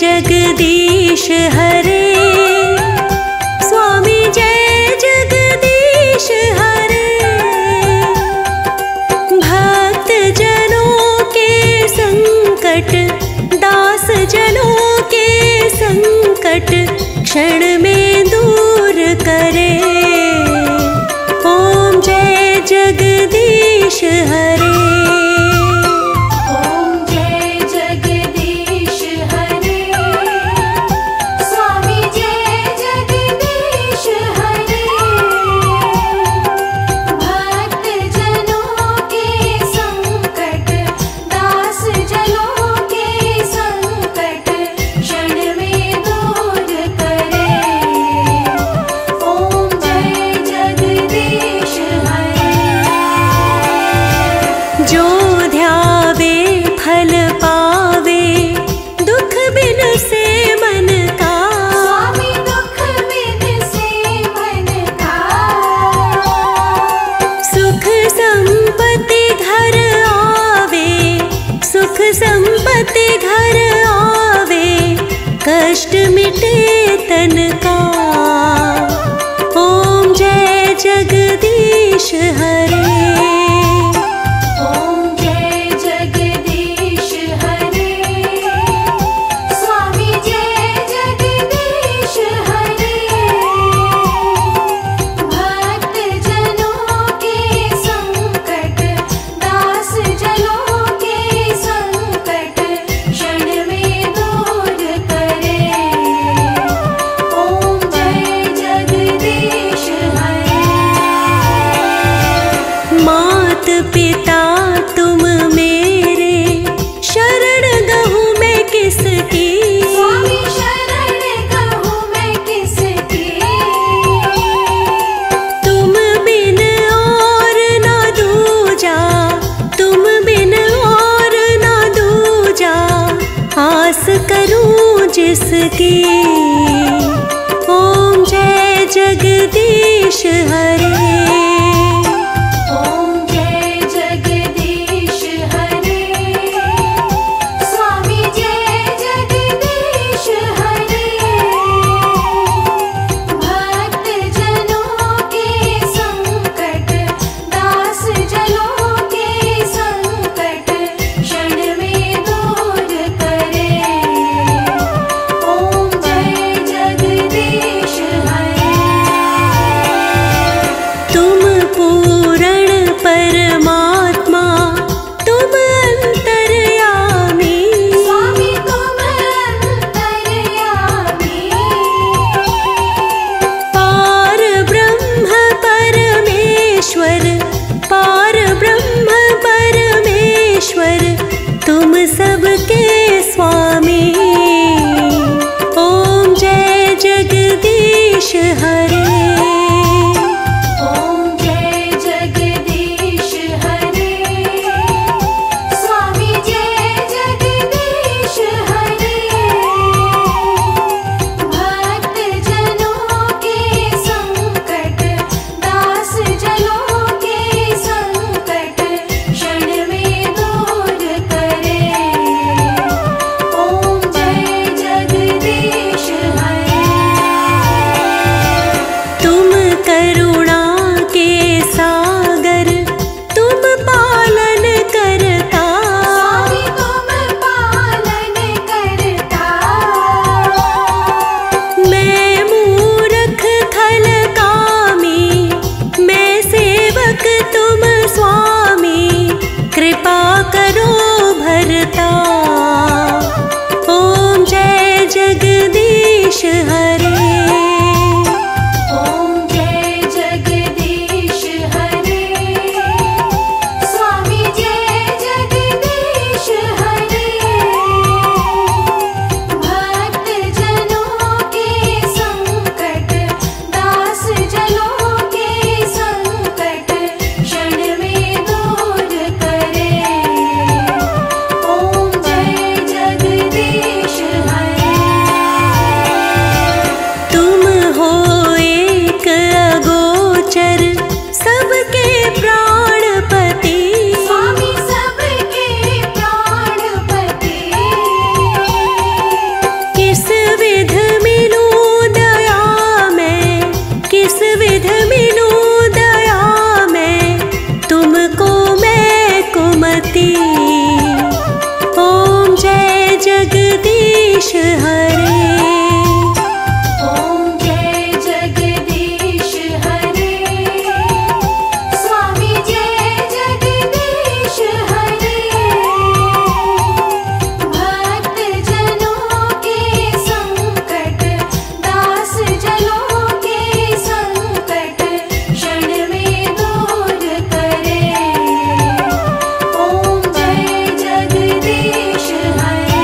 जगदीश हरे, स्वामी जय जगदीश हरे। भक्त जनों के संकट, दास जनों के संकट क्षण में दूर करे। ओम जय जगदीश हरे। जो ध्यावे फल पावे, दुख बिन से मन का। स्वामी दुख बिन से मन का। सुख संपत्ति घर आवे, सुख संपत्ति घर आवे, कष्ट मिटे तन का। ओम जय जगदीश हरे। मात पिता तुम मेरे, शरण गहूँ मैं किसकी। स्वामी शरण गहूँ मैं किसकी। तुम बिन और ना दूजा, तुम बिन और ना दूजा, आस करूँ जिसकी। ओम जय जगदीश हरे। ज्योति। ओम जय जगदीश हरे। ओम जय जगदीश हरे। स्वामी जय जगदीश हरे। भक्त जनों के संकट, दास जनों के संकट क्षण में दूर करे। ओम जय जगदीश हरे।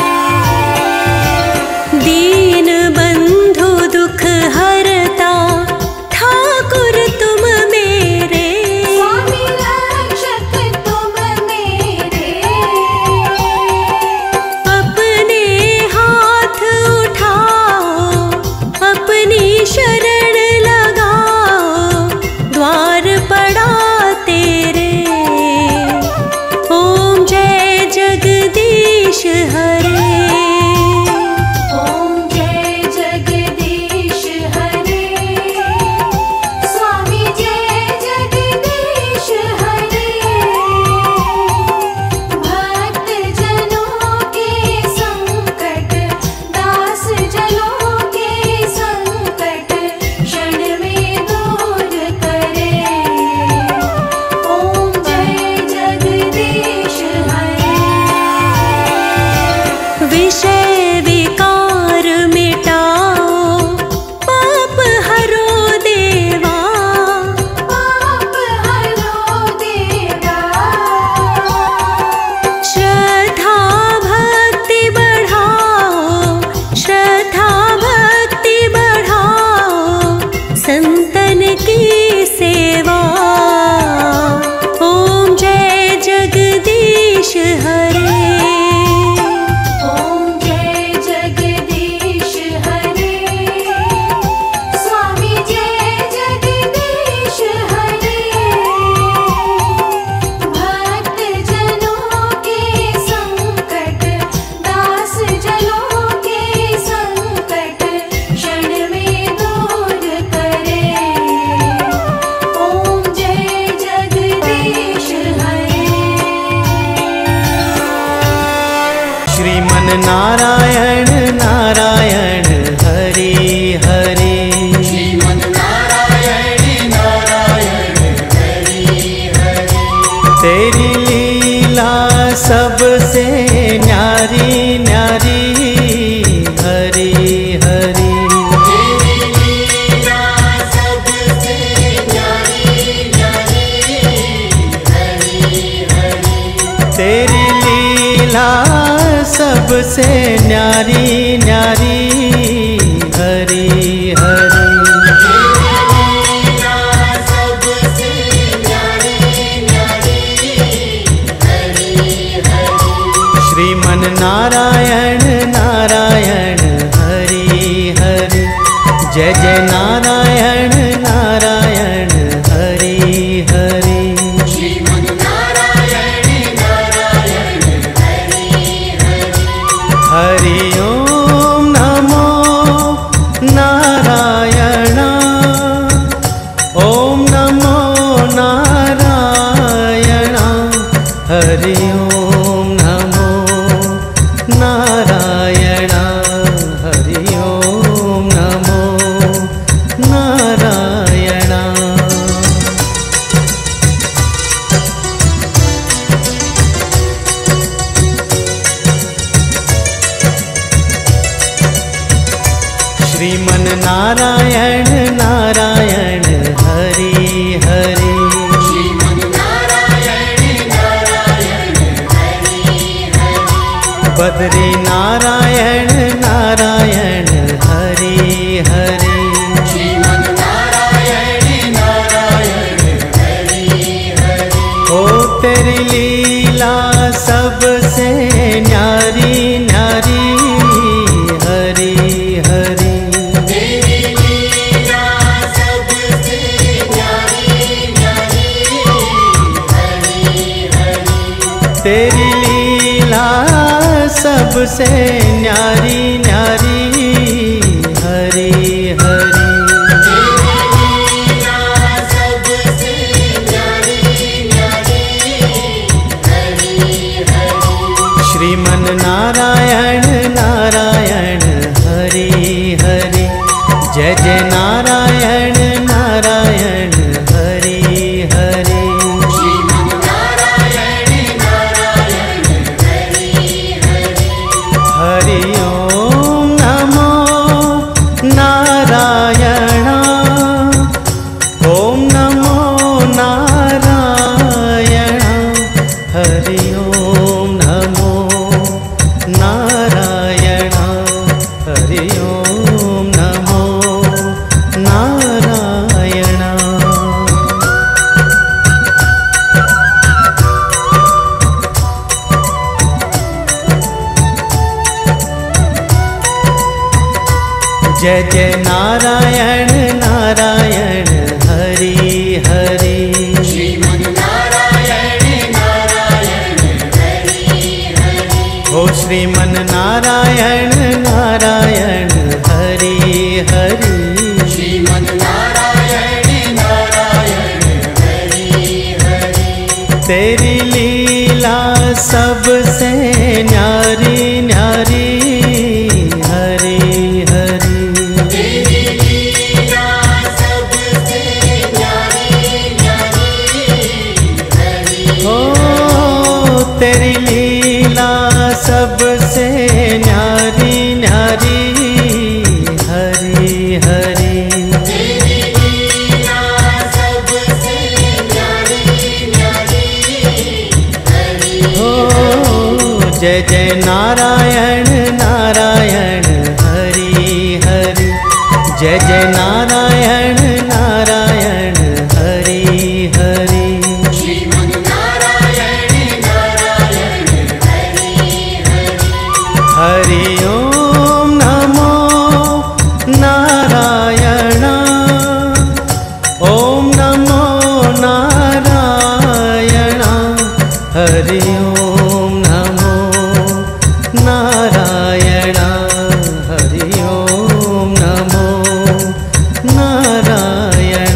दीन बंधु दुख हरता ठाकुर तुम मेरे। स्वामी रक्षक तुम मेरे। अपने हाथ उठाओ, अपनी शरण लगाओ, द्वार पड़ा तेरे। ओम जय जगदीश हरे। ओम जय जगदीश हरे। स्वामी जय जगदीश हरे। भक्त जनों के संकट, दास जनों के संकट क्षण में दूर करे। ओम जय जगदीश हरे। विषय विकार मिटाओ, पाप हरो देवा। पाप हरो देवा। श्रद्धा भक्ति बढ़ाओ, श्रद्धा भक्ति बढ़ाओ, संतन की सेवा। ओम जय जगदीश हरे। ओम जय जगदीश हरे। स्वामी जय जगदीश हरे। भक्त जनों के संकट, दास जनों के संकट क्षण में दूर करे। ओम जय जगदीश हरे। श्रीमन नारायण नारायण हरि हरि। श्रीमन नारायण नारायण हरि हरि। तेरी लीला सबसे न्यारी न्यारी हरि हरि। तेरी लीला सबसे न्यारी न्यारी हरि हरि। तेरी लीला सबसे न्यारी न्यारी हरि हरि। श्रीमन नारायण नारायण हरि हरि। जय जय नारायण नारायण हरि हरि। श्रीमन नारायण नारायण हरि हरि। हरि ओम नमो नारायण। ओम नमो नारायण। हरि ओम नमो नारायण। हरि ओम नमो नारायण। श्रीमन नारायण नारायण हरि हरि। श्रीमन नारायण नारायण हरि हरि। बद्री नारायण नारायण हरि हरि। श्रीमन नारायण नारायण हरि हरि। ओ तेरी लीला सबसे न्यारी न्यारी हरि हरि। तेरी लीला सबसे न्यारी न्यारी हरि हरि। तेरी लीला सबसे न्यारी न्यारी हरि हरि। तेरी लीला सबसे न्यारी न्यारी हरि हरि ओम नमो नारायण हरि ओम नमो नारायण। जय जय नारायण नारायण हरि हरि। श्रीमन नारायण नारायण हरि हरि। ओ श्रीमन नारायण नारायण हरि हरि। श्रीमन नारायण नारायण हरि हरि। तेरी लीला सबसे न्यारी न्यारी हरि हरि। तेरी लीला सबसे न्यारी न्यारी हरि। ओ तेरी लीला सबसे न्यारी न्यारी हरि हरि। तेरी लीला सबसे न्यारी न्यारी हरि। ओ जय जय नारायण नारायण हरि हरि। जय जय नारायण नारायण हरि हरि। श्रीमन नारायण नारायण हरि हरि। हरि ओम नमो नारायण ओम नमो नारायण। हरि ओम नमो नारायण हरि ओम नमो नारायण।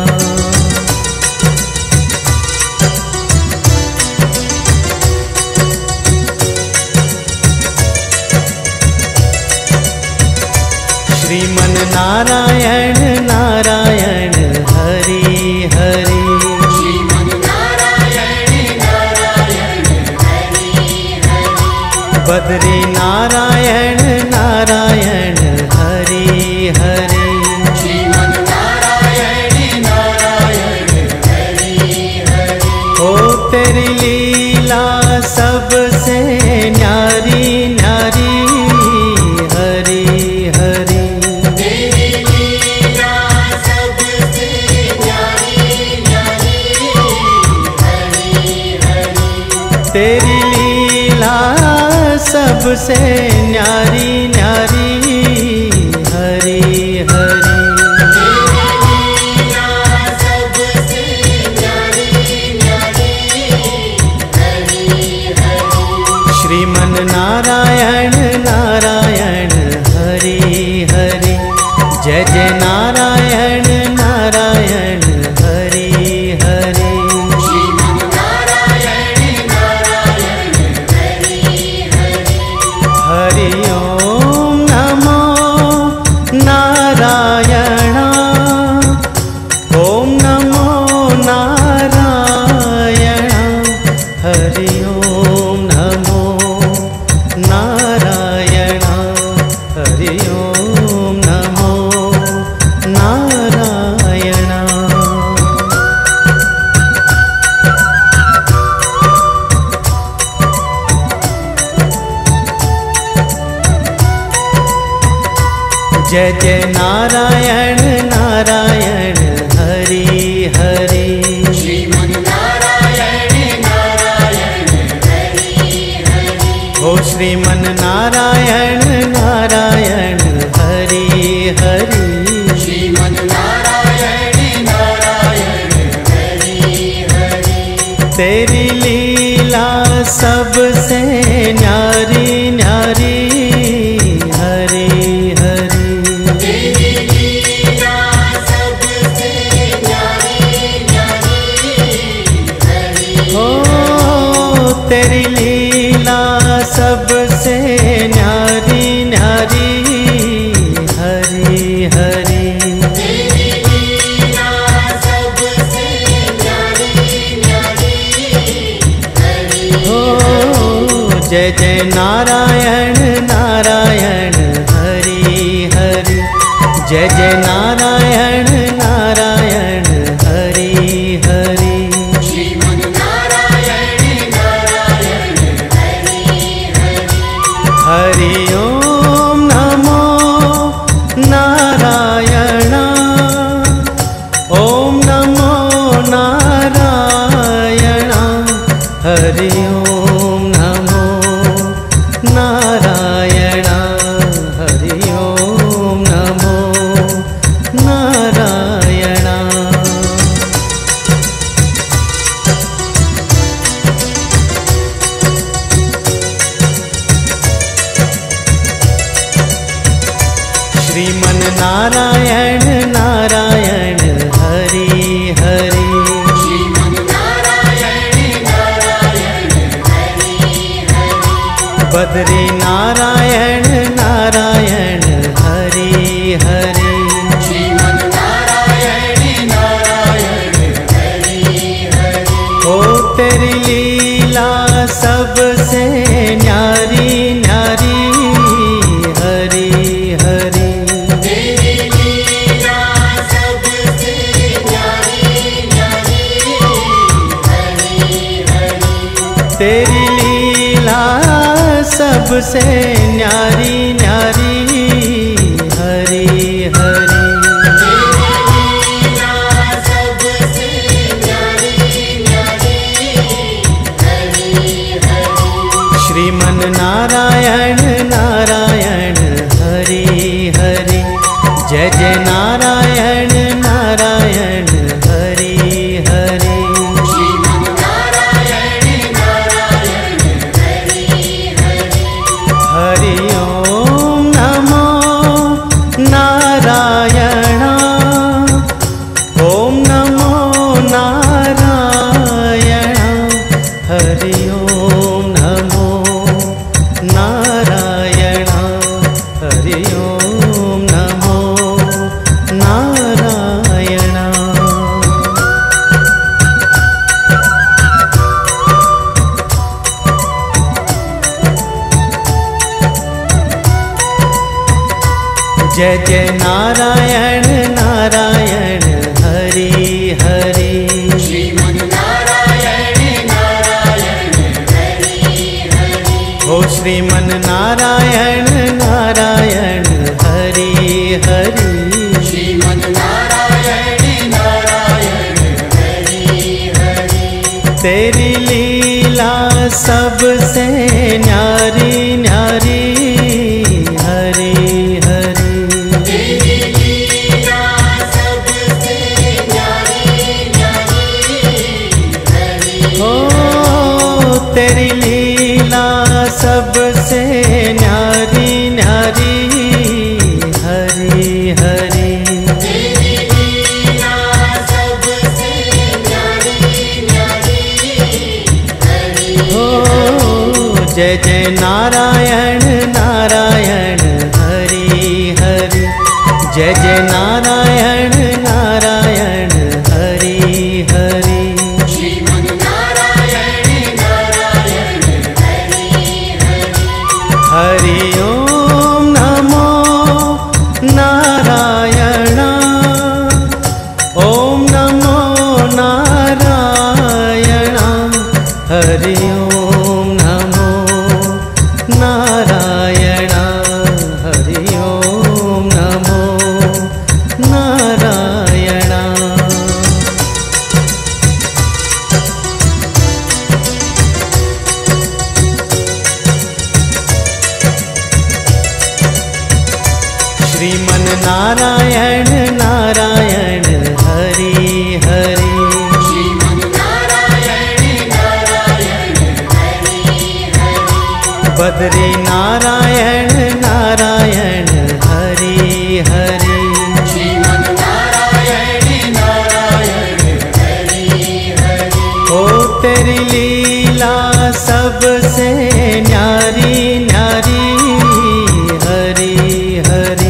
श्रीमन नारायण नारायण हरि हरि। श्रीमन नारायण नारायण हरि हरि। बद्री नारायण नारायण हरि हरि। श्रीमन नारायण नारायण हरि हरि। ओ तेरी लीला सबसे न्यारी न्यारी हरि हरि। तेरी लीला सबसे न्यारी न्यारी हरि हरि। तेरी लीला सबसे न्यारी न्यारी हरि हरि। तेरी लीला सबसे न्यारी न्यारी हरि हरि। श्रीमन नारायण नारायण हरि हरि। जय जय नारायण नारायण हरि हरि। श्रीमन नारायण नारायण हरि हरि। हरि ओम नमो नारायण ओम नमो नारायण। हरि ओम नमो नारायण हरि ओम नमो नारायण। जय जय नारायण नारायण हरि हरि। श्रीमन नारायण नारायण हरि हरि। ओ श्रीमन नारायण नारायण हरि हरि। श्रीमन नारायण नारायण हरि हरि। तेरी लीला सबसे न्यारी न्यारी हरि हरि। तेरी लीला सबसे न्यारी न्यारी हरि। ओ तेरी लीला सबसे न्यारी न्यारी हरि हरि। तेरी लीला सबसे न्यारी न्यारी हरि। ओ जय जय नारायण नारायण हरि हरि। जय जय नारायण नारायण हरि हरि। श्रीमन नारायण नारायण हरि ओम नमो नारायण हरि ओम नमो नारायण। श्रीमन नारायण नारायण हरि हरि। बद्री नारायण नारायण हरि हरि। ओ तेरी लीला सबसे न्यारी न्यारी हरि हरि। तेरी लीला सबसे न्यारी न्यारी हरि हरि। श्रीमन नारायण नारायण हरि हरि। जय जय नारायण नारायण हरि हरि। हरि ओम नमो नारायण। ओम नमो नारायण। हरि ओम नमो नारायण। हरि ओम नमो नारायण। जय जय नारायण नारायण हरि हरि। ओ श्रीमन नारायण नारायण हरि हरि। तेरी लीला सबसे न्यारी न्यारी हरि हरि। ओ तेरी लीला सबसे न्यारी न्यारी हरि हरि। ओ जय जय नारायण नारायण हरि हरि। जय जय नारायण नारायण हरि हरि। हरि ओम नमो नारायण। ओम नमो नारायण। हरि ओम नमो नारायण। हरि ओम नमो नारायण। श्रीमन नारायण नारायण हरि हरि। बद्री नारायण नारायण हरि हरि। ओ तेरी लीला सबसे न्यारी न्यारी हरि हरि।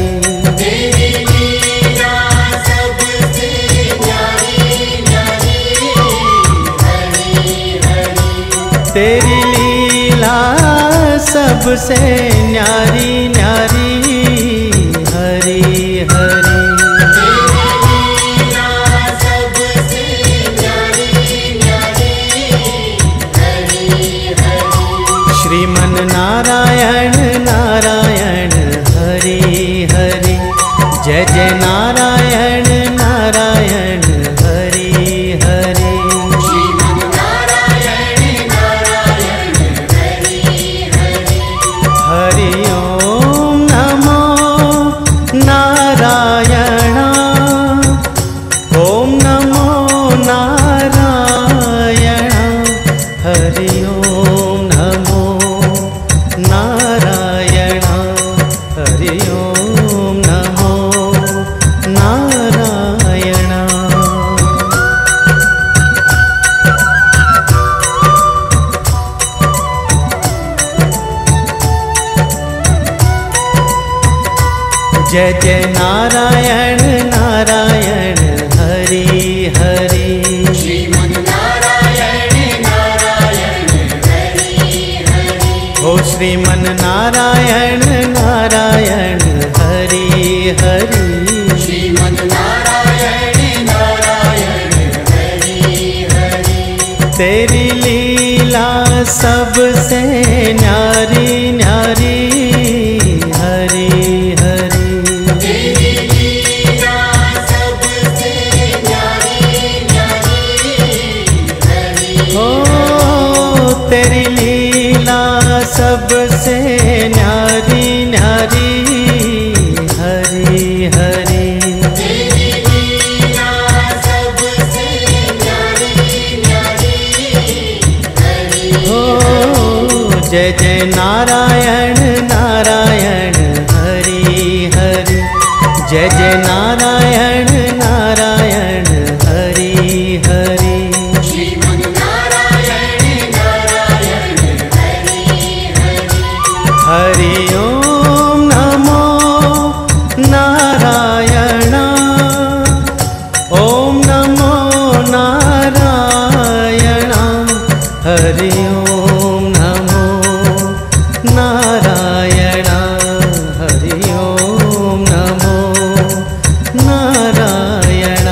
तेरी लीला सबसे न्यारी न्यारी हरि हरि। श्रीमन नारायण नारायण हरि हरि। जय जय नारायण नारायण हरि हरि। हरि ओम नमो नारायण हरि ओम नमो नारायण। जय जय नारायण नारायण हरि हरि। श्रीमन नारायण नारायण हरि हरि। ओ श्रीमन नारायण नारायण हरि हरि। श्रीमन नारायण नारायण हरि हरि। तेरी लीला सबसे न्यारी न्यारी हरि हरि। तेरी लीला सबसे न्यारी न्यारी हरि। ओ तेरी लीला सबसे न्यारी न्यारी हरि हरि। तेरी लीला सबसे न्यारी न्यारी हरि। ओ जय जय नारायण नारायण हरि हरि। जय जय नारायण नारायण हरि हरि। श्रीमन नारायण नारायण हरि हरि। हरि ओम नमो नारायण ओम नमो नारायण हरि ओम नमो नारायण हरि ओम नमो नारायण।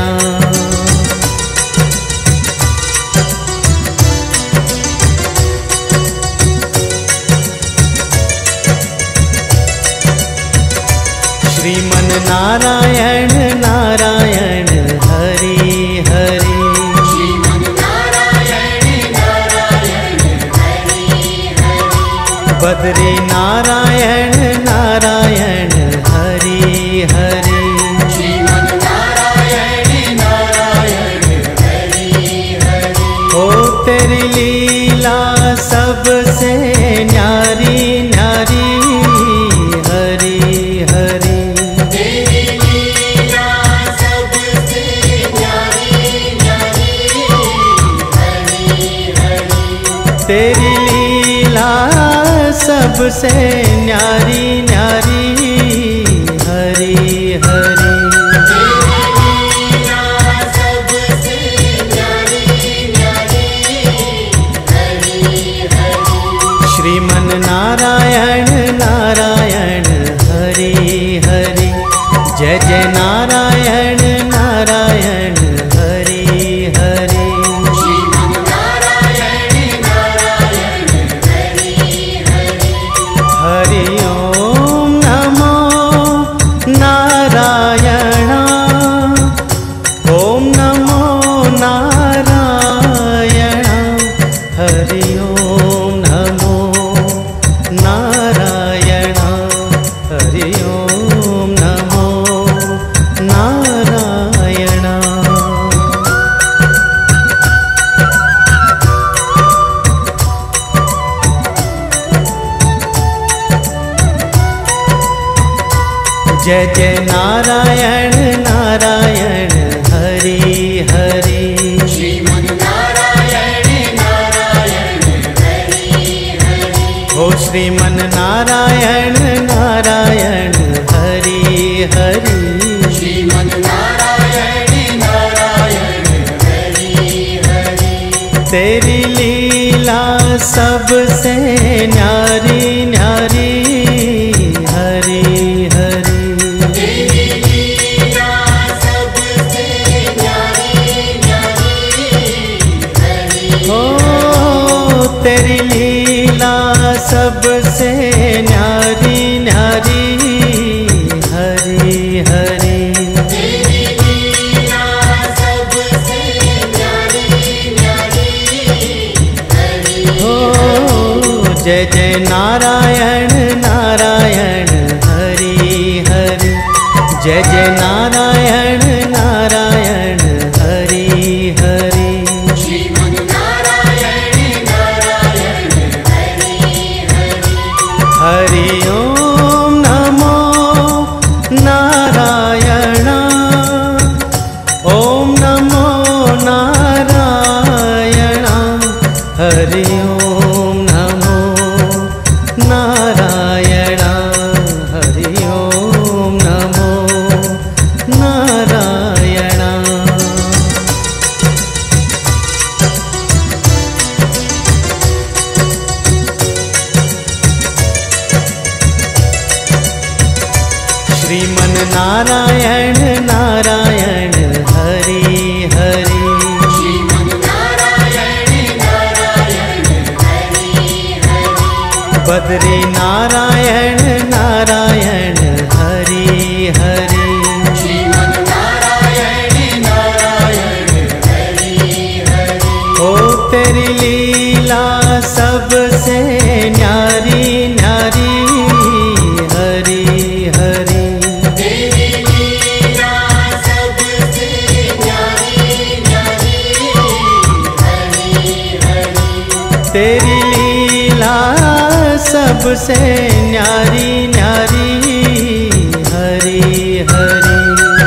श्रीमन नारायण नारायण हरि हरि। श्रीमन नारायण नारायण हरि हरि। बद्री नारायण नारायण हरि हरि। श्रीमन नारायण नारायण हरि हरि। ओ तेरी लीला सबसे न्यारी न्यारी हरि हरि। तेरी लीला सबसे न्यारी न्यारी हरि हरि। तेरी लीला सबसे न्यारी न्यारी हरि हरि। तेरी लीला सबसे न्यारी न्यारी हरि हरि। श्रीमन नारायण नारायण हरि हरि। जय जय नारायण नारायण हरि हरि। श्रीमन नारायण नारायण हरि हरि। हरि ओम नमो नारायण ओम नमो नारायण हरि ओम नमो नारायण हरि ओम नमो नारायण। जय जय नारायण नारायण हरि हरि। श्रीमन नारायण नारायण हरि हरि। ओ श्रीमन नारायण नारायण हरि हरि। श्रीमन नारायण नारायण हरि हरि। तेरी लीला सबसे न्यारी न्यारी हरि हरि। तेरी लीला सबसे न्यारी न्यारी हरि। ओ तेरी लीला सबसे न्यारी न्यारी हरि हरि। तेरी लीला सबसे न्यारी न्यारी हरि ओ जय जय नारायण नारायण हरि हरि। जय जय नारायण नारायण हरि हरि। श्रीमन नारायण नारायण ओम नमो नारायण, हरि ओम नमो नारायण। श्रीमन नारायण नारायण हरि हरि, बद्री नारायण नारायण हरि हरि, ओ तेरी लीला सबसे न्यारी न्यारी, हरि हरि, तेरी लीला सबसे न्यारी न्यारी, हरि हरि,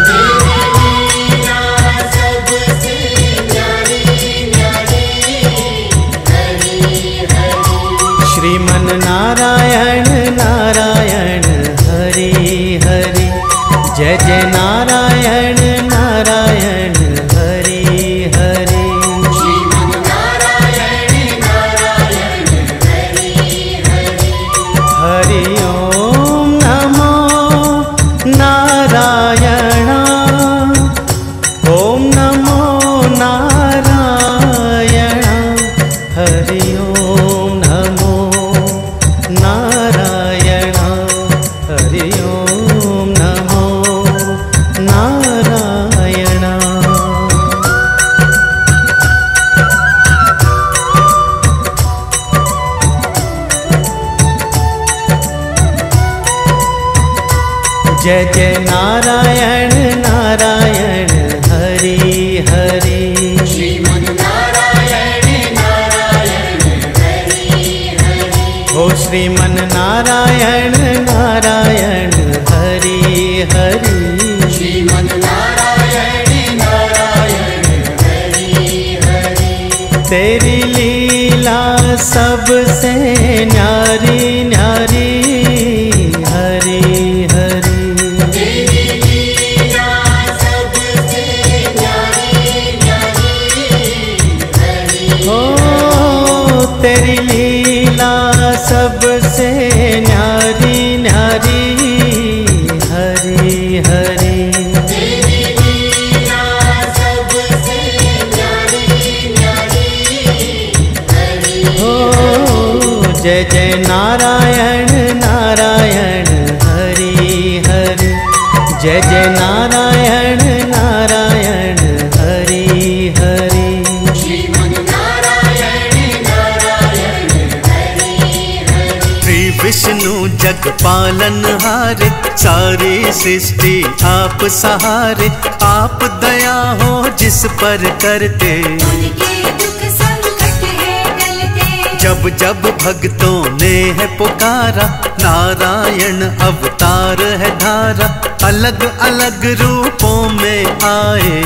श्रीमन नारायण नारायण हरि हरि, जय जय नारायण नारायण हरि हरि, हरि ओम नमो नारायण, ओम नमो नारायण, हरि ओम नमो नारायण, हरि ओम नमो नारायण। जय जय नारायण नारायण हरि हरि, ओ श्रीमन नारायण नारायण हरि हरि, तेरी लीला सबसे न्यारी न्यारी, हरि हरि, ओ तेरी लीला सबसे न्यारी न्यारी, हरि हरि, ओ जय जय नारायण नारायण हरि हरि, जय जय नारायण नारायण हरि हरि, विष्णु जग पालन हारे, सारी सृष्टि आप सहारे, आप दया हो जिस पर करते, जब जब भक्तों ने है पुकारा, नारायण अवतार है धारा, अलग अलग रूपों में आए,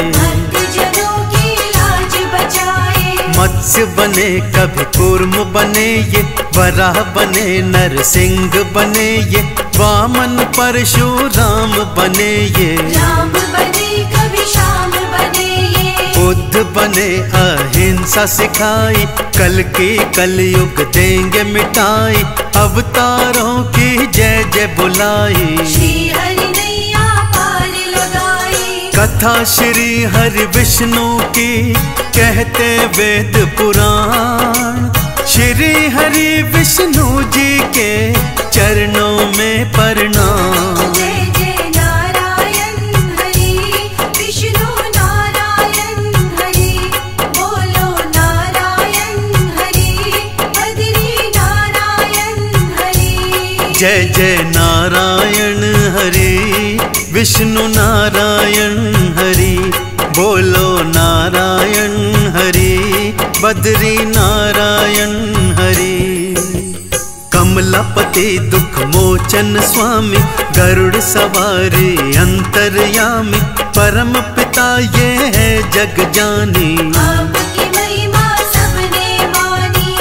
मत्स्य बने कभी कूर्म बने ये, वराह बने नरसिंह बने ये, वामन परशुराम बने ये, राम बने कभी श्याम बने ये, बुद्ध बने अहिंसा सिखाई, कल की कलयुग देंगे मिटाई, अवतारों की जय जय बुलाई, श्री हरि नैया पार लगाई, कथा श्री हरि विष्णु की कहते वेद पुराण, श्री हरि विष्णु जी के चरणों में प्रणाम। जय जय नारायण हरि, विष्णु नारायण हरि, बोलो नारायण हरि, बद्री नारायण हरि, जय जय नारायण हरि, विष्णु नारायण हरि, बोलो नारायण हरि, बद्री नारायण हरि, कमलापति दुख मोचन स्वामी, गरुड़ सवारी अंतर्यामी, परम पिता ये है जग जानी, आपकी महिमा सबने मानी, शंख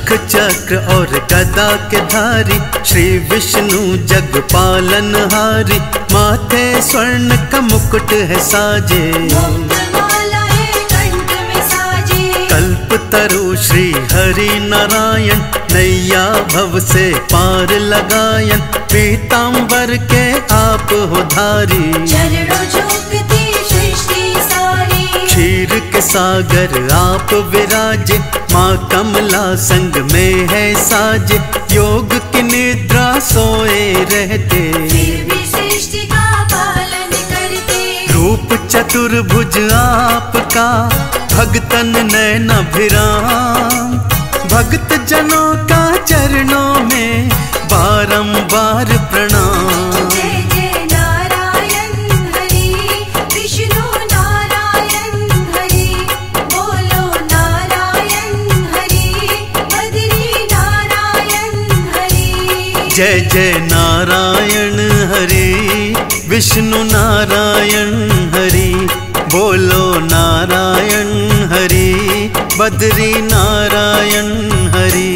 शंख चक्र और गदा के धारी, श्री विष्णु जग पालनहारी। माथे स्वर्ण का मुकुट है साजे, मुक्तमाला है कंठ में साजे। कल्पतरु श्री हरि नारायण, नैया भव से पार लगायन। पीतांबर के आप हो धारी, चरणों झुकती सृष्टि सारी। क्षीर के सागर आप विराजे, माँ कमला संग में है साजे। योग की निद्रा सोए रहते, फिर भी सृष्टि का पालन करते। रूप चतुर्भुज आपका, भगतन नैन अभिराम। भक्त जनों का चरणों में बारंबार प्रणाम। जय जय नारायण हरि, विष्णु नारायण हरि। बोलो नारायण हरि, बद्री नारायण हरि। जय जय नारायण हरि, विष्णु नारायण हरि। बोलो नारायण हरि, बद्री नारायण हरि।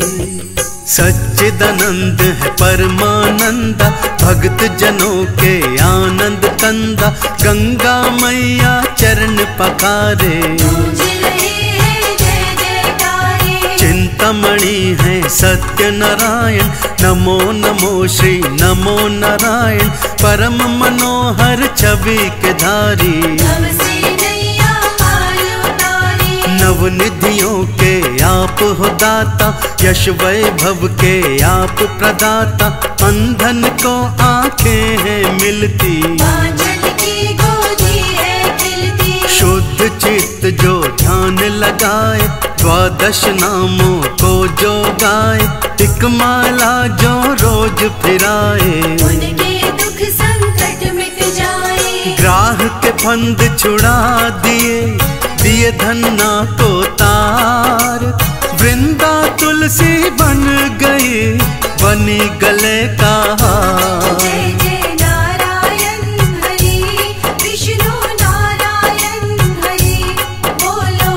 सच्चिदानंद है परमानंदा, भक्त जनों के आनंद कंदा। गंगा मैया चरण पखारे, गूंज रहे हैं जय जयकारे। चिंतामणि है सत्य नारायण। नमो नमो श्री नमो नारायण, परम मनोहर छवि के धारी। भव से नैया पार उतारी। नवनिधियों के आप हो दाता, यश वैभव के आप प्रदाता। अंधन को आंखें हैं मिलती, बांझन की गोदी है खिलती। शुद्ध चित्त जो ध्यान लगाए, द्वादश नामों को जो गाए। एक माला जो रोज फिराए, उनके दुख संकट मिट जाए। ग्राह के फंद छुड़ा दिए, दिए धन्ना को तार। वृंदा तुलसी बन गई, बनी गले का हार। जय जय नारायण हरि, विष्णु नारायण हरि। बोलो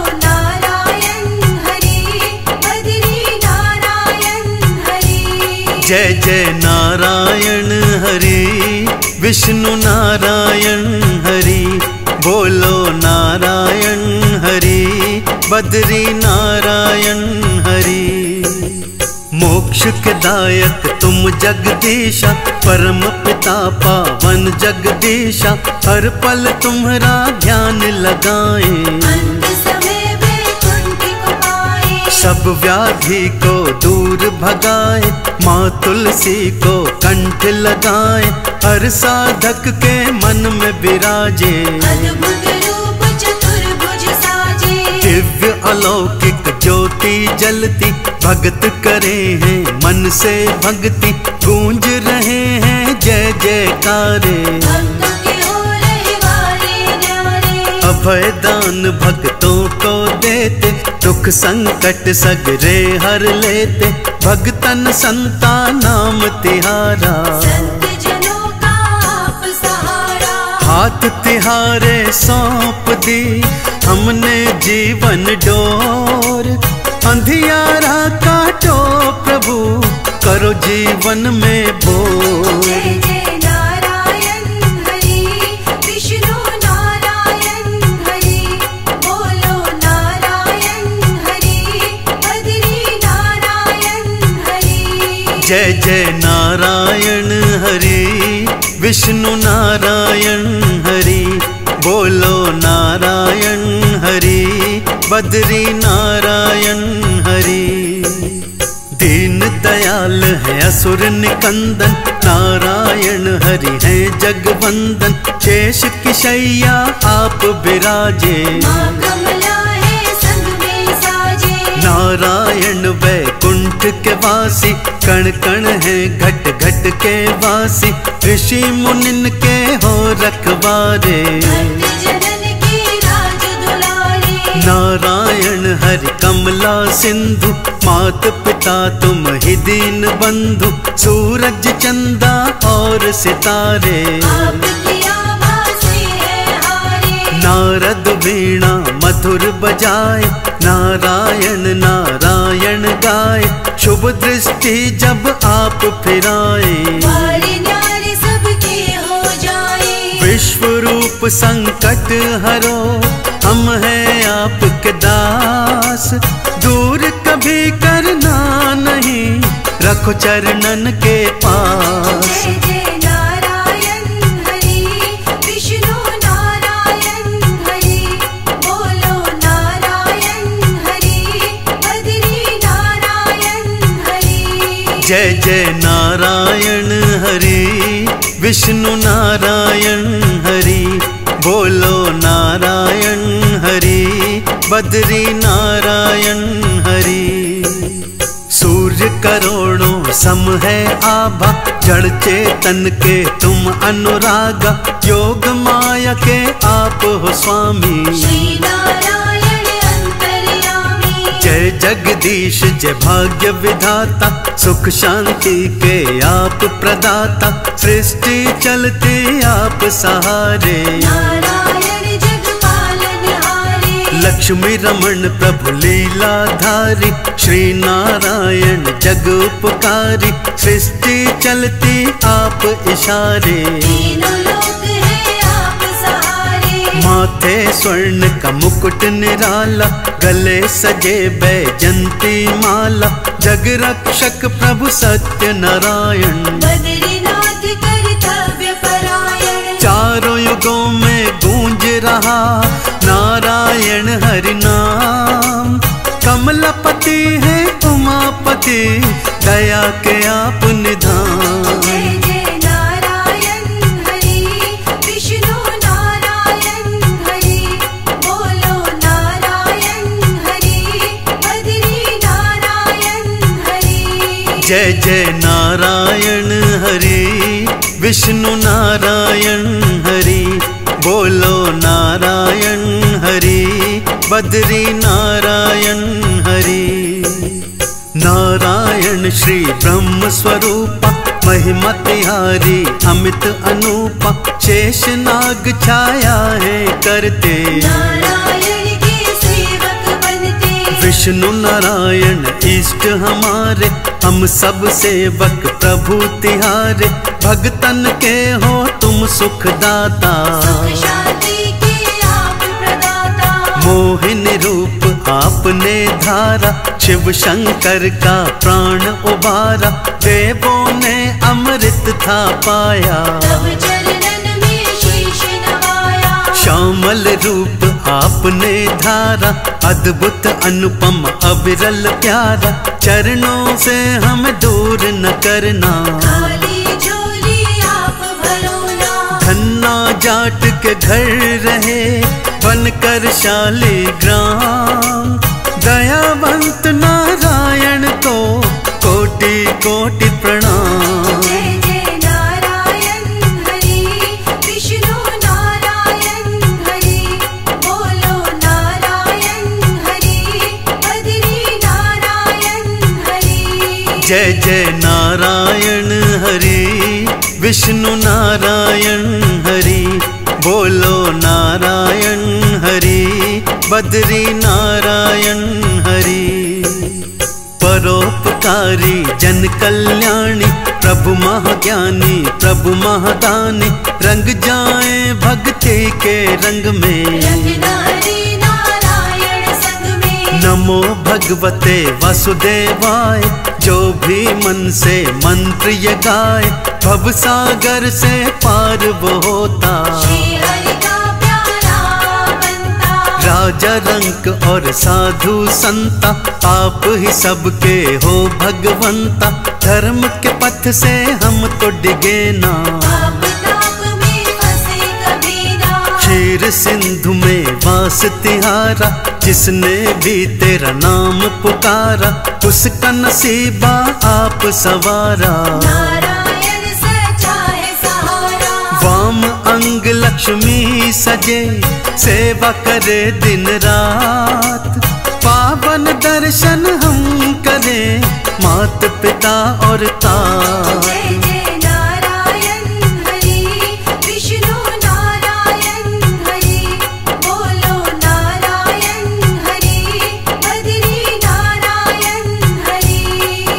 नारायण हरि, बद्री नारायण हरि। जय जय नारायण हरि, विष्णु नारायण हरि। बोलो नारायण हरि, बद्री नारायण हरि। मोक्ष के दायक तुम जगदीशा, परम पिता पावन जगदीशा। हर पल तुम्हारा ध्यान लगाए, अंत समय वैकुंठ को पाए। सब व्याधि को दूर भगाए। माँ तुलसी को कंठ लगाए, हर साधक के मन में विराजे। अद्भुत रूप चतुर्भुज साजे। दिव्य अलौकिक ज्योति जलती, भगत करे हैं मन से भक्ति। गूंज रहे हैं जय जयकारे, भक्तों के हो रहे वारे न्यारे। अभय दान भक्तों को देते, दुख संकट सगरे हर लेते। भगतन संता नाम तिहारा, संत जनों का आप सहारा। हाथ तिहारे सौंप दी हमने जीवन डोर। अंधियारा काटो प्रभु, करो जीवन में बोर। जय जय नारायण हरि, विष्णु नारायण हरि। बोलो नारायण हरि, बद्री नारायण हरि। जय जय नारायण हरि, विष्णु नारायण हरि। बोलो नारायण हरि, बद्री नारायण हरि। दीन दयाल है असुर निकंदन, नारायण हरि है जगवंदन। शेष की शैया आप विराजे, माँ कमला है संग में साजे। नारायण वैकुंठ के वासी। कण कण है घट घट के वासी, ऋषि मुनिन के हो रखवारे। भक्त जनन की राज दुलारी। नारायण हरि कमला सिंधु, मात पिता तुम ही दीन बंधु। सूरज चंदा और सितारे, आपकी आवाज़ से है हारे। नारद वीणा मधुर बजाए। नारायण नारायण गाए, शुभ दृष्टि जब आप फिराए। वारे न्यारे सबके हो जाए। विश्व रूप संकट हरो, हम हैं आपके दास। दूर कभी करना नहीं, रखो चरणन के पास। जय जय नारायण हरि, विष्णु नारायण हरि, बोलो नारायण हरि, बद्री नारायण हरि। जय जय नारायण हरि, विष्णु नारायण हरि, बोलो नारायण हरि, बद्री नारायण हरि। सूर्य करोड़ों सम है आभा, जड़ चेतन के तुम अनुरागा। योग माया के आप हो स्वामी, श्री नारायण अंतर्यामी। जय जगदीश जय भाग्य विधाता, सुख शांति के आप प्रदाता। सृष्टि चलती आप सहारे, नारायण जगपालनहारे। लक्ष्मी रमण प्रभु लीलाधारी। श्री नारायण जग उपकारी, सृष्टि चलती आप इशारे। तीनों लोक है आप सहारे। माथे स्वर्ण का मुकुट निराला, गले सजे बैजंती माला। जग रक्षक प्रभु सत्य नारायण, बद्रीनाथ कर्तव्य परायण। चारों युगों में गूंज रहा नारायण हरि नाम। कमलापति है उमापति, दया के आप निधान। जय जय नारायण हरि, विष्णु नारायण हरि, बोलो नारायण हरि, बद्री नारायण हरि। जय जय नारायण हरि, विष्णु नारायण हरि, बोलो नारायण हरि, बद्री नारायण हरि। नारायण श्री ब्रह्म स्वरूपा, महिमा तिहारी अमित अनूपा। शेष नाग छाया है करते, नारायण के सेवक बनते। विष्णु नारायण इष्ट हमारे, हम सब सेवक प्रभु तिहारे। भगतन के हो तुम सुखदाता, सुख शांति के आप प्रदाता। मोहिनी रूप आपने धारा, शिव शंकर का प्राण उबारा। देवों ने अमृत था पाया, तब चरणन में शीश नवाया। श्यामल रूप आपने धारा, अद्भुत अनुपम अविरल प्यारा। चरणों से हम दूर न करना, खाली झोली आप भरो ना। धन्ना जाट के घर रहे, बनकर शालिग्राम। दयावंत नारायण को कोटि कोटि प्रणाम। जय जय नारायण हरि, विष्णु नारायण हरि, बोलो नारायण हरि, बद्री नारायण हरि। जय जय नारायण हरि, विष्णु नारायण हरि, बोलो नारायण हरि, बद्री नारायण हरि। परोपकारी जन कल्याणी, प्रभु महाज्ञानी प्रभु महादानी। रंग जाए भक्ति के रंग में, रंगना हरि नारायण संग में। नमो भगवते वासुदेवाय। जो भी मन से मंत्र ये गाए, भव सागर से पार वो होता। श्री हरि का प्यारा बनता। राजा रंक और साधु संता, आप ही सबके हो भगवंता। धर्म के पथ से हम तो डिगे ना, आप ताप में फंसे कभी ना। क्षीर सिंधु में वास तिहारा। जिसने भी तेरा नाम पुकारा, उसका नसीबा आप सवारा। नारायण सच्चा है सहारा। वाम अंग लक्ष्मी सजे, सेवा करे दिन रात। पावन दर्शन हम करें, मात पिता और तात। जय जय नारायण हरि, विष्णु नारायण हरि, बोलो नारायण हरि,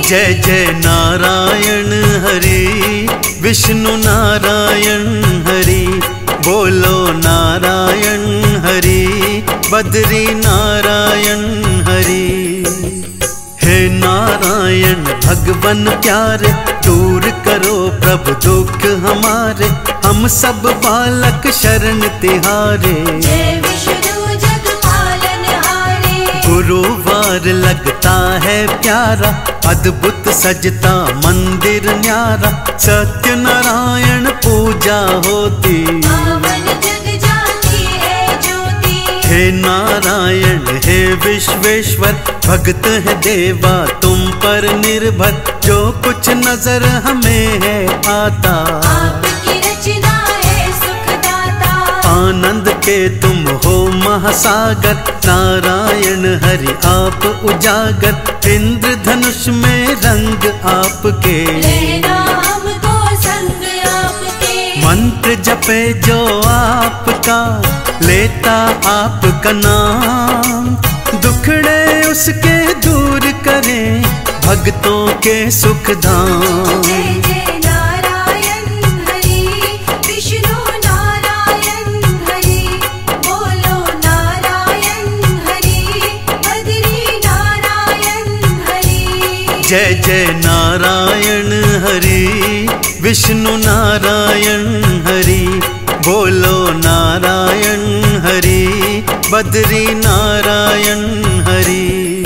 जय जय नारायण हरि, विष्णु नारायण हरि, बोलो नारायण हरि, बद्री नारायण हरि। हे नारायण भगवन प्यारे, दूर करो प्रभु दुख हमारे, हम सब बालक शरण तिहारे। जय विष्णु जग पालनहारे, गुरुवार लगता है प्यारा, अद्भुत सजता मंदिर न्यारा, सत्यनारायण पूजा होती। पावन जग जाती है ज्योति। हे नारायण हे विश्वेश्वर, भक्त है देवा तुम पर निर्भर, जो कुछ नजर हमें है आता। आपकी रचना है सुखदाता, आनंद के तुम हो महासागर, नारायण हरि आप उजागर, इंद्रधनुष में रंग आपके। लेना हमको संग आपके, मंत्र जपे जो आपका, लेता आपका नाम, दुखड़े उसके दूर करें, भक्तों के सुख धाम। जय जय नारायण हरि, विष्णु नारायण हरि, बोलो नारायण हरि, बद्री नारायण हरि। जय जय नारायण हरि, विष्णु नारायण हरि, बोलो नारायण हरि, बद्री नारायण हरि।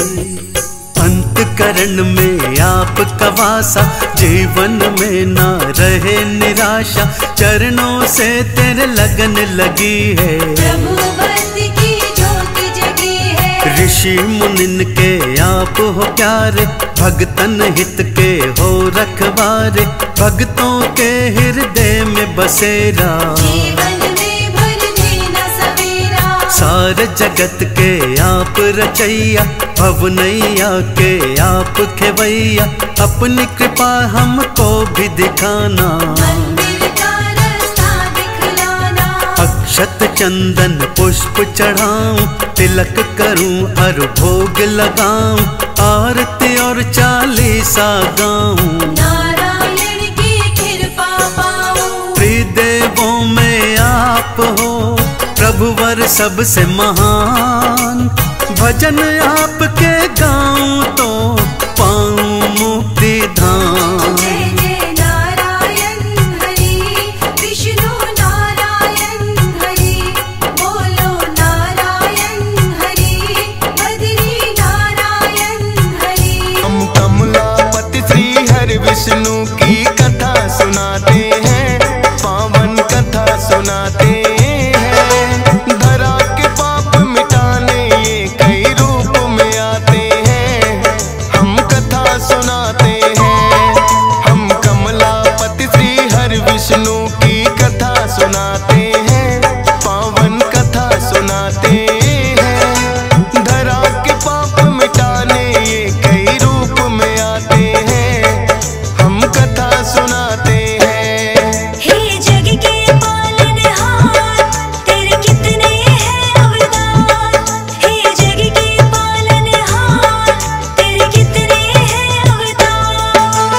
अंतकरण में आपका वासा, जीवन में ना रहे निराशा, चरणों से तेरे लगन लगी है। प्रभु भक्ति की ज्योति जगी है, ऋषि मुनिन के आप हो प्यारे, भगतन हित के हो रखवारे, भक्तों के हृदय में बसेरा। जीवन में भर देना सवेरा, सारे जगत के आप रचैया, भवनैया के आप खेवैया, अपनी कृपा हमको भी दिखाना। मंदिर का रास्ता दिखलाना, अक्षत चंदन पुष्प चढ़ाऊं, तिलक करूं और भोग लगाऊं, आरती और चालीसा गाऊं। नारायण की कृपा पाऊं, त्रिदेवों में आप हो प्रभुवर सबसे महान, भजन आपके गाऊं तो पाऊं मुक्ति धाम। जय जय नारायण हरि, विष्णु नारायण हरि, बोलो नारायण हरि, बद्री नारायण हरि। हम कमलापति श्री हरि विष्णु की कथा सुनाते हैं, पावन कथा सुनाते हैं। धरा के पाप मिटाने ये कई रूप में आते हैं, हम कथा सुनाते हैं। हम कमलापति श्री हरि विष्णु की कथा सुनाते हैं, पावन कथा सुनाते हैं। धरा के पाप मिटाने ये कई रूप में आते हैं, हम कथा सुनाते हैं। हे जग के पालनहार, तेरे कितने हैं अवतार। हे जग के पालनहार, तेरे कितने हैं अवतार।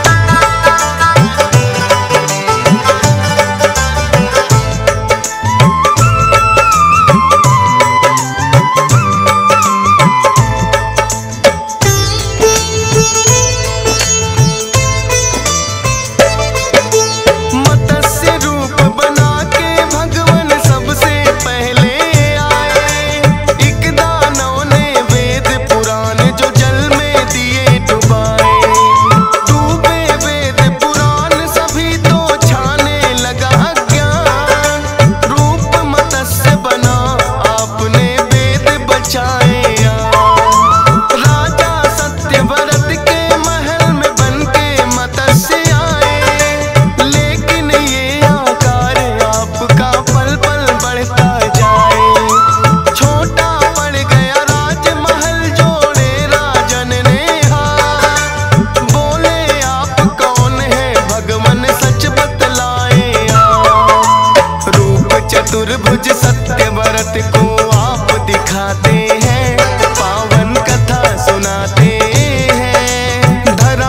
मत्स्य रूप बना के भगवान सबसे पहले आए, एक दानव ने वेद पुराण जो जल में दिए डुबाए। डूबे वेद पुराण सभी तो छाने लगा ज्ञान, रूप मत्स्य बना आपने वेद बचाए। राजा सत्यव्रत के महल में बनके मत्स्य आए, लेकिन ये आकार आपका पल पल बढ़ता जाए। छोटा पड़ गया राजमहल, जोड़े राजन ने हाथ, बोले आप कौन है भगवान सच बतलाए आप। रूप चतुर्भुज सत्यव्रत को आप दिखाते हैं, पावन कथा सुनाते हैं। धरा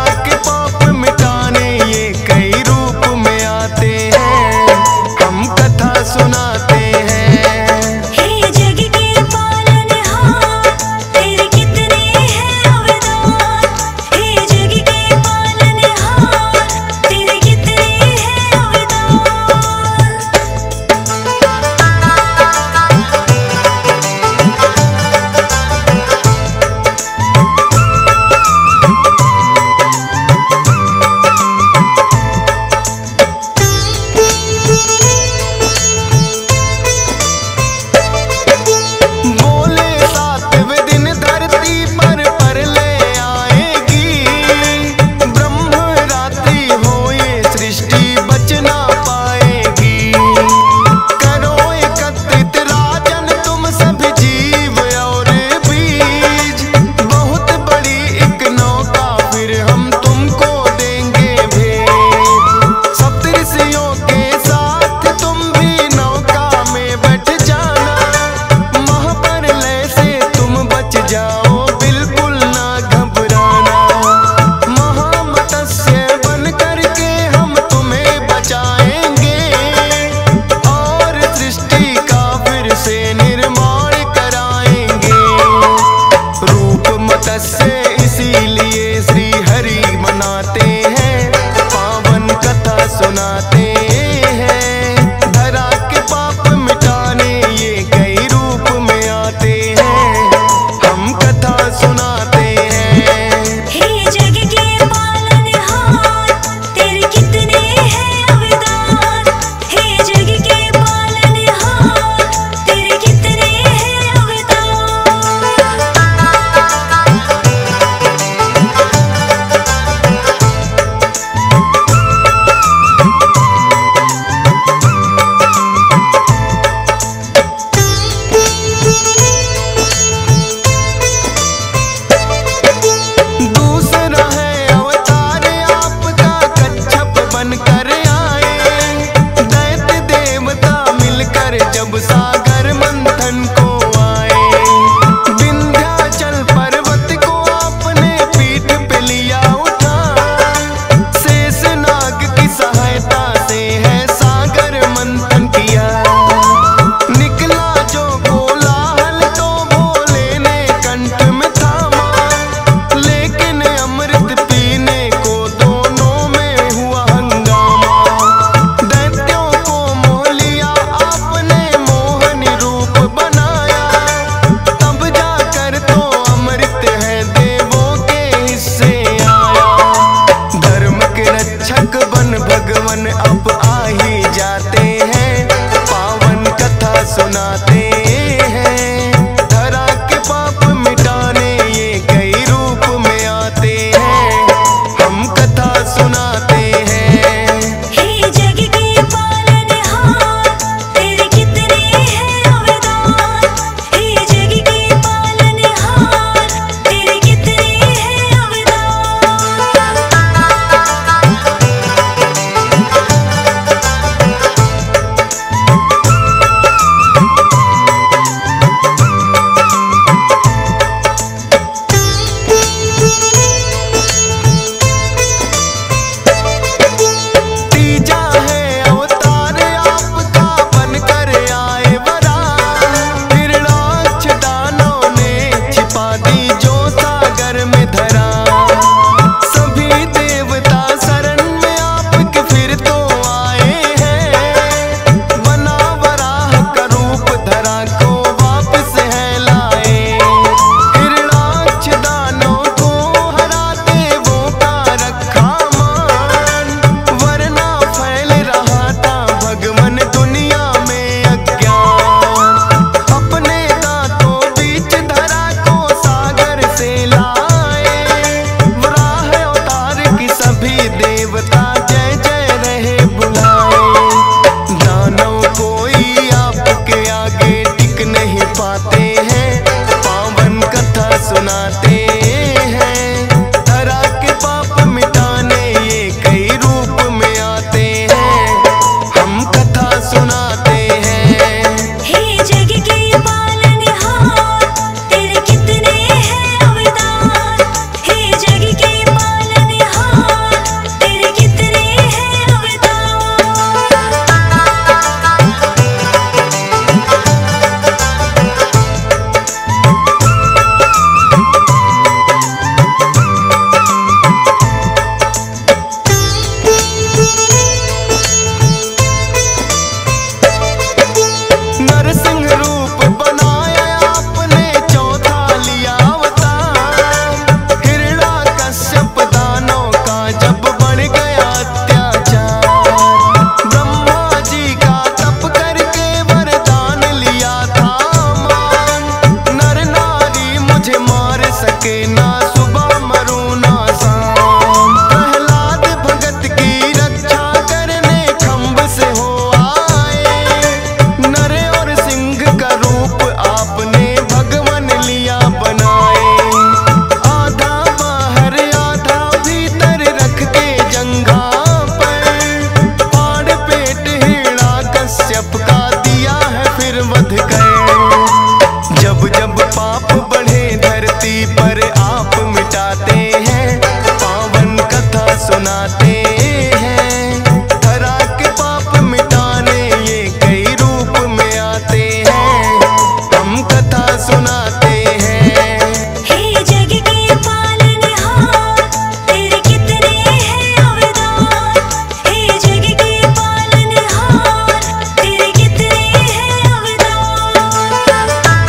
सुनाते हैं। धरा के पाप मिटाने ये कई रूप में आते हैं, हम कथा सुनाते हैं। हे जग के पालनहार, तेरे कितने हैं अवतार। हे जग के पालनहार, तेरे कितने हैं अवतार।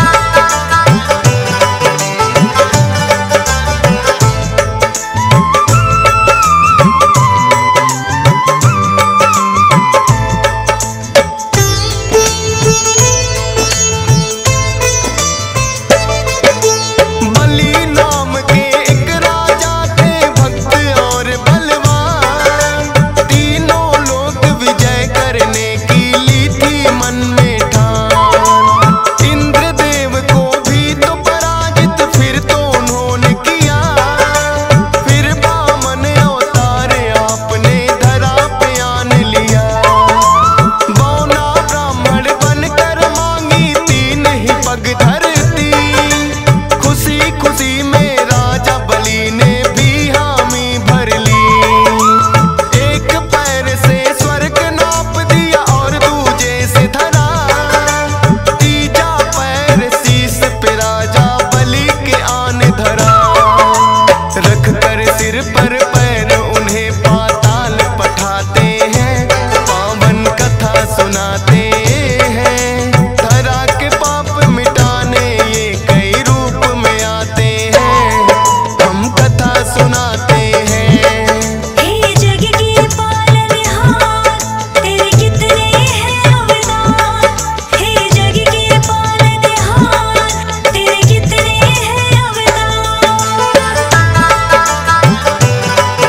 बलि नाम के एक राजा थे, भक्त और बलवान। तीनों लोक विजय करने की ली थी मन में ठान। इंद्रदेव को भी तो पराजित फिर तो उन्होंने किया। फिर वामन अवतार आपने धरा पे आन लिया। बौना ब्राह्मण बनकर मांगी तीन ही पग धरती। खुशी खुशी में राजा बलि ने भी हामी भर ली। एक पैर से स्वर्ग नाप दिया और दूजे से धरा। तीजा पैर शीश पे राजा बलि के आन धरा। रख कर सिर पर पैर उन्हें पाताल पठाते हैं, पावन कथा सुनाते हैं। धरा के पाप मिटाने ये कई रूप में आते हैं, हम कथा सुनाते हैं। हे जग के पालनहार, तेरे कितने हैं अवतार। हे जग के पालनहार, तेरे कितने हैं अवतार।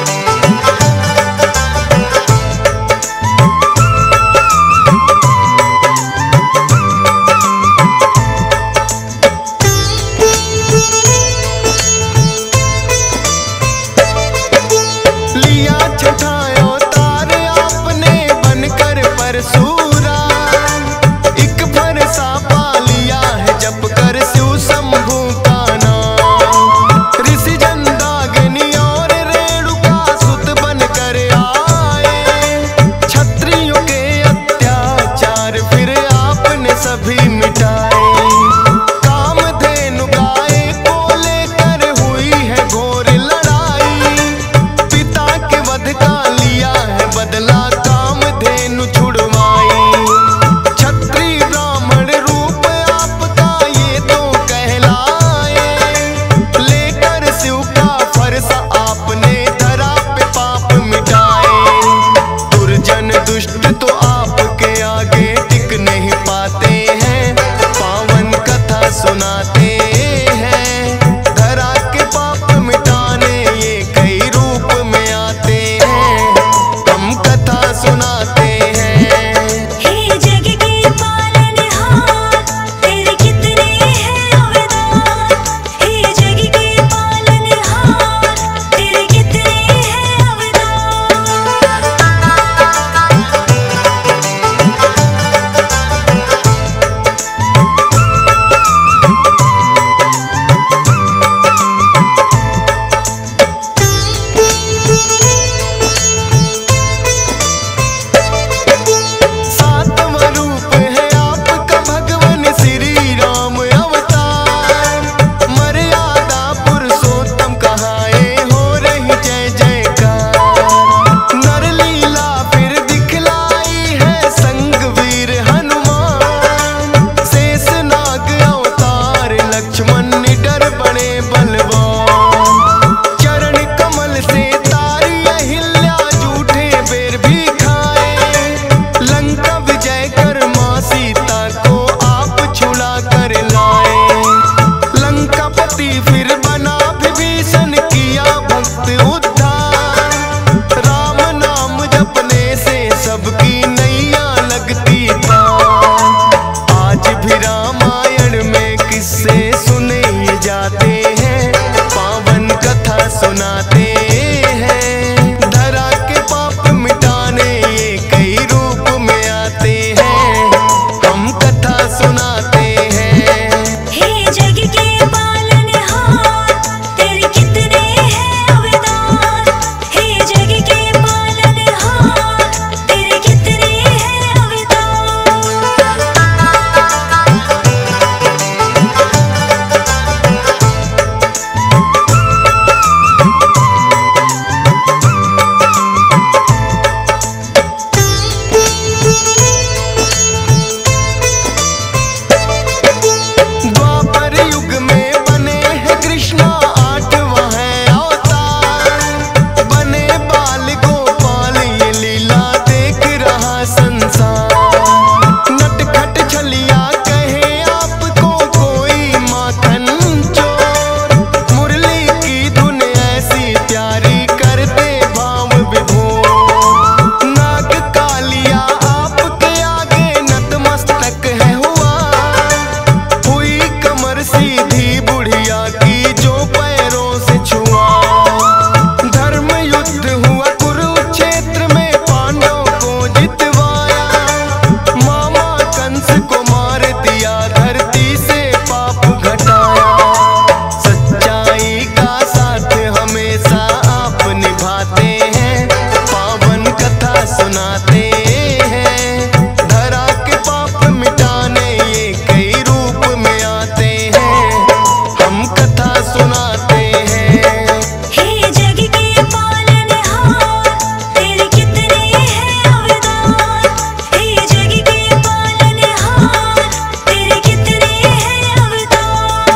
युद्ध हुआ कुरुक्षेत्र में, पांडवों को जितवाया। मामा कंस को मार दिया, धरती से पाप घटाया। सच्चाई का साथ हमेशा आप निभाते हैं, पावन कथा सुनाते हैं। धरा के पाप मिटाने ये कई रूप में आते हैं, हम कथा सुनाते हैं। हे जग के पालनहार, तेरे कितने हैं अवतार। हे जग के पालनहार, तेरे कितने हैं अवतार।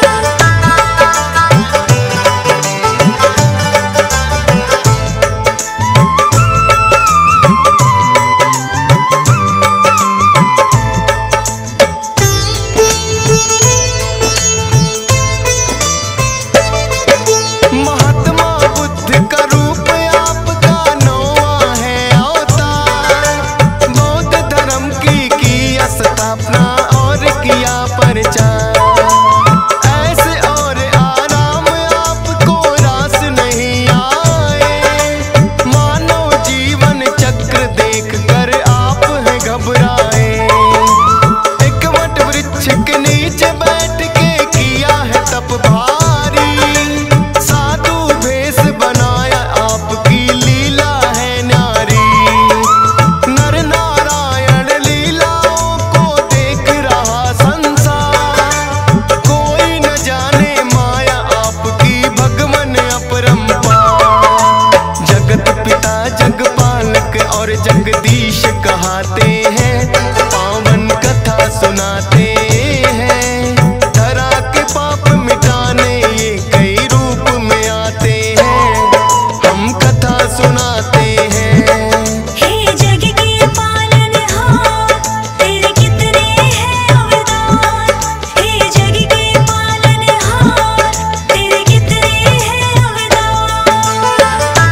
महात्मा बुद्ध का रूप आपका नौवां है अवतार। बौद्ध धर्म की स्थापना और किया प्रचार। ऐसे और आराम आपको रास नहीं आए, मानव जीवन चक्र देख कर आप हैं घबराए। एक वट वृक्ष के नीचे बैठ के किया है तप भारी, साधु भेष बनाया आपकी लीला है न्यारी। नर नारायण लीलाओं को देख रहा संसार, कोई न जाने माया आपकी भगवन अपरंपार। जगत पिता जगपालक और जगदीश कहाते हैं, पावन कथा सुनाते हैं। धरा के पाप मिटाने ये कई रूप में आते हैं, हम कथा सुनाते हैं। हे जग के पालनहार, तेरे कितने हैं अवतार। हे जग के पालनहार, तेरे कितने हैं अवतार।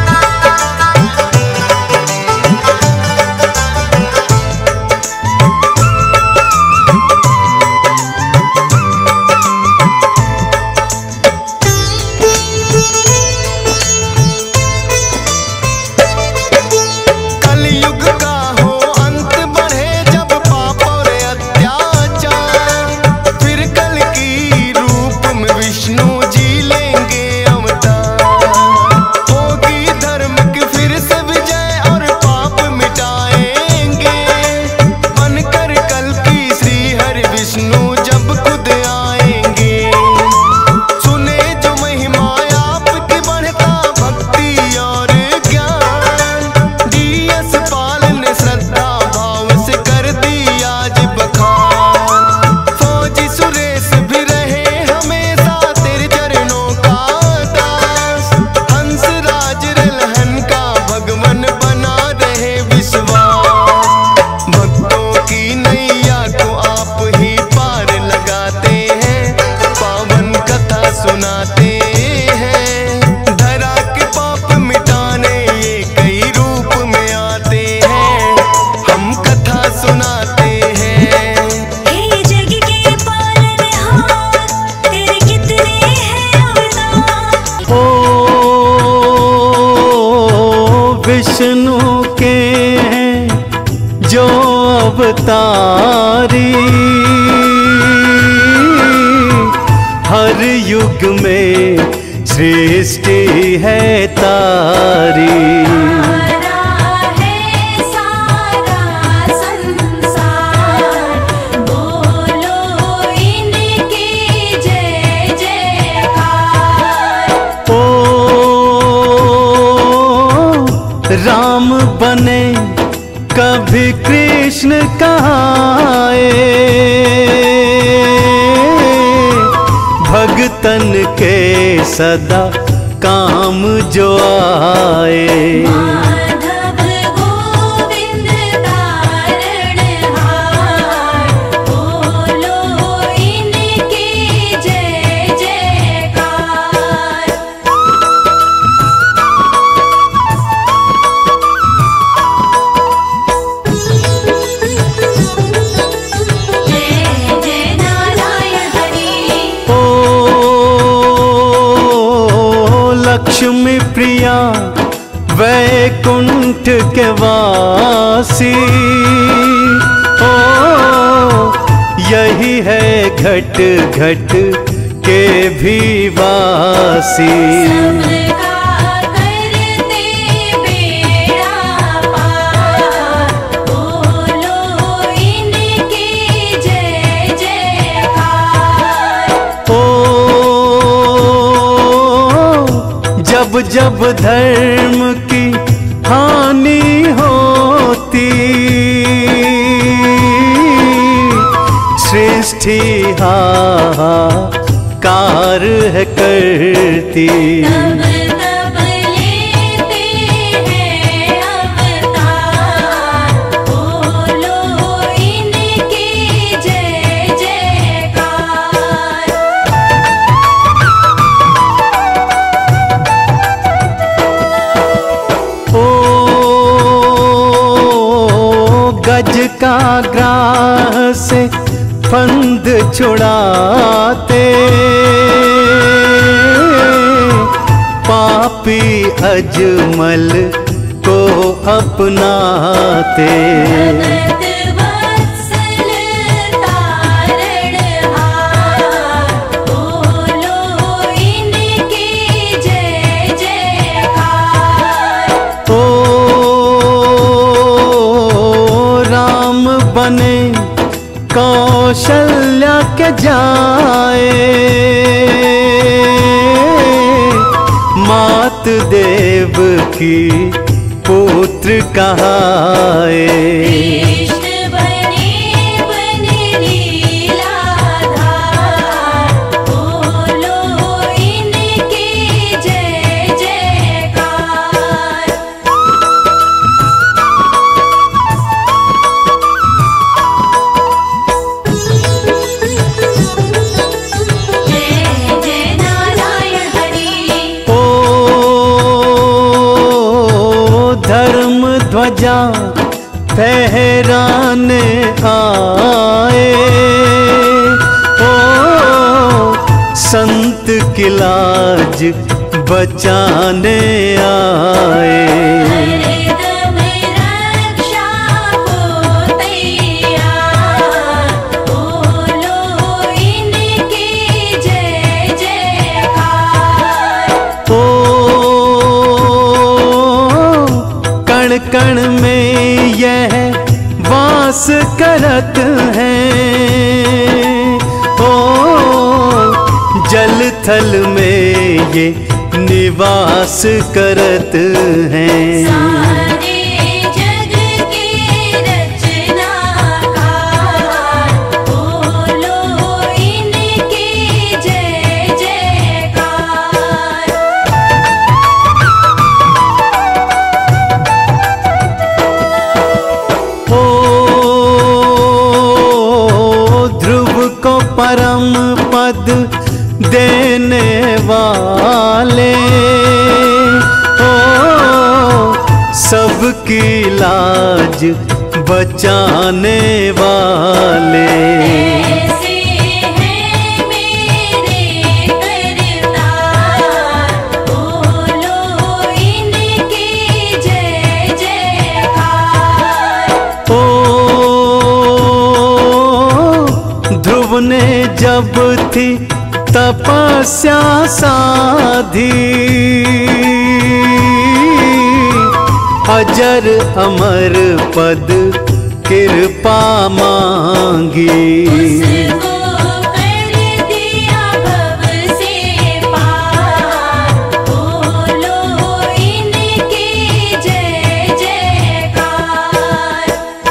कलयुग का हो अंत, बढ़े जब पाप और अत्याचार। फिर कल की रूप में विष्णु जी लेंगे अवतार। होगी धर्म की फिर से विजय और पाप मिटाएंगे। बनकर कल की श्री हरि विष्णु जब खुद आएंगे। सुने जो महिमा आपकी बढ़ता भक्ति और ज्ञान। डीएस पाल ने श्रद्धा भाव से कर दी आज बखान। फौजी सुरेश भी रहे हमेशा तेरे चरणों का दास। हंस राज रलहन का भगवन बना रहे विश्वास। भक्तों की नैया को आप ही पार लगाते हैं, पावन कथा सुनाते हैं। धरा के पाप मिटाने ये कई रूप में आते हैं, हम कथा सुनाते हैं। हे जग के पालनहार, तेरे कितने हैं अवतार। ओ विष्णु के हैं जो अवतारी, हर युग में सृष्टि है तारी। तारा है सारा संसार, बोलो इनकी जय जयकार। ओ राम बने कभी कृष्ण कहाए, भगतन के सदा काम जो आए। माधव गोविंद तारणहार, बोलो इनकी जय जयकार। लक्ष्मी प्रिया बैकुंठ के वासी, ओ यही है घट घट के भी वासी। सबका करते बेड़ा पार, बोलो इनकी जय जयकार। ओ जब जब धर्म की हानि होती, सृष्टि हाहाकार है करती। तब तब लेते हैं अवतार, बोलो इनकी जय जयकार। ओ गज का ग्राह से फंद छुड़ाते, पापी अजमल को अपनाते। भगत वत्सल तारणहार, बोलो इनकी जय जयकार। ओ राम बने कौशल्या के जाए, मात देव की पुत्र कहाए। कृष्ण बने बन लीलाधार, बोलो इनकी जय जयकार। जय जय नारायण हरि। ओ धर्म ध्वजा फहराने आए, ओ संत की लाज बचाने आए। हरदम रक्षा को तैयार, बोलो इनकी जय जयकार। ओ कण कण में यह वास करत हैं, ओ जल थल में ये निवास करत हैं। सारे जग के रचनाकार, बोलो इनकी जय जयकार। ओ ध्रुव को परम पद देने वाले, ओ सबकी लाज बचाने वाले। ऐसे हैं मेरे करतार, बोलो इनकी जय जयकार। ओ ध्रुव ने जब थी तपस्या साधी, अजर अमर पद कृपा मांगी। उसको कर दिया भव से पार, बोलो इनकी जय जयकार।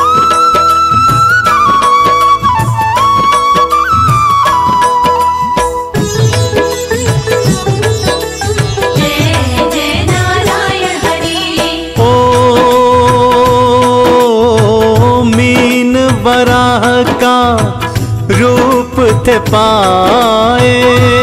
जय जय नारायण हरि। ओ मीन वराह का रूप थे पाए,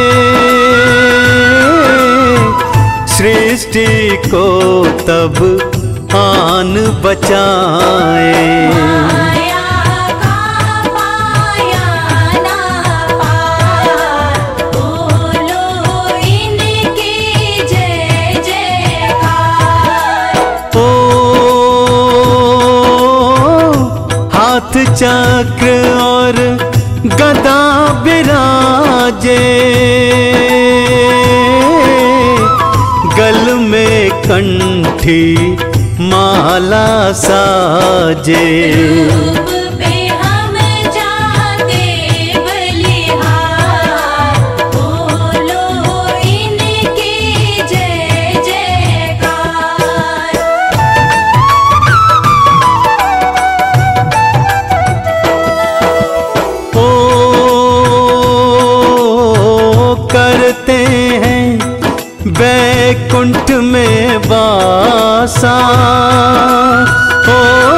सृष्टि को तब आन बचाए। माया का पाया ना पार, बोलो इनकी जय जयकार। ओ चक्र और गदा विराजे, गल में कंठी माला साजे। रूप पे हम जाते बलिहार, बोलो इनकी जय जयकार। ओ करते हैं बैकुंठ में वासा, ओ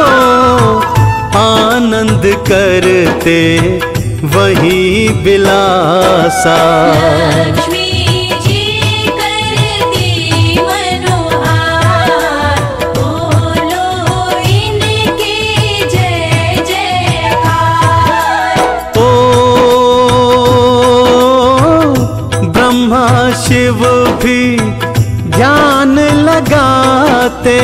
आनंद करते वहीं बिलासा। लक्ष्मी जी करती मनोहार, बोलो इनकी जय जयकार। ओ ब्रह्मा शिव भी ध्यान लगाते,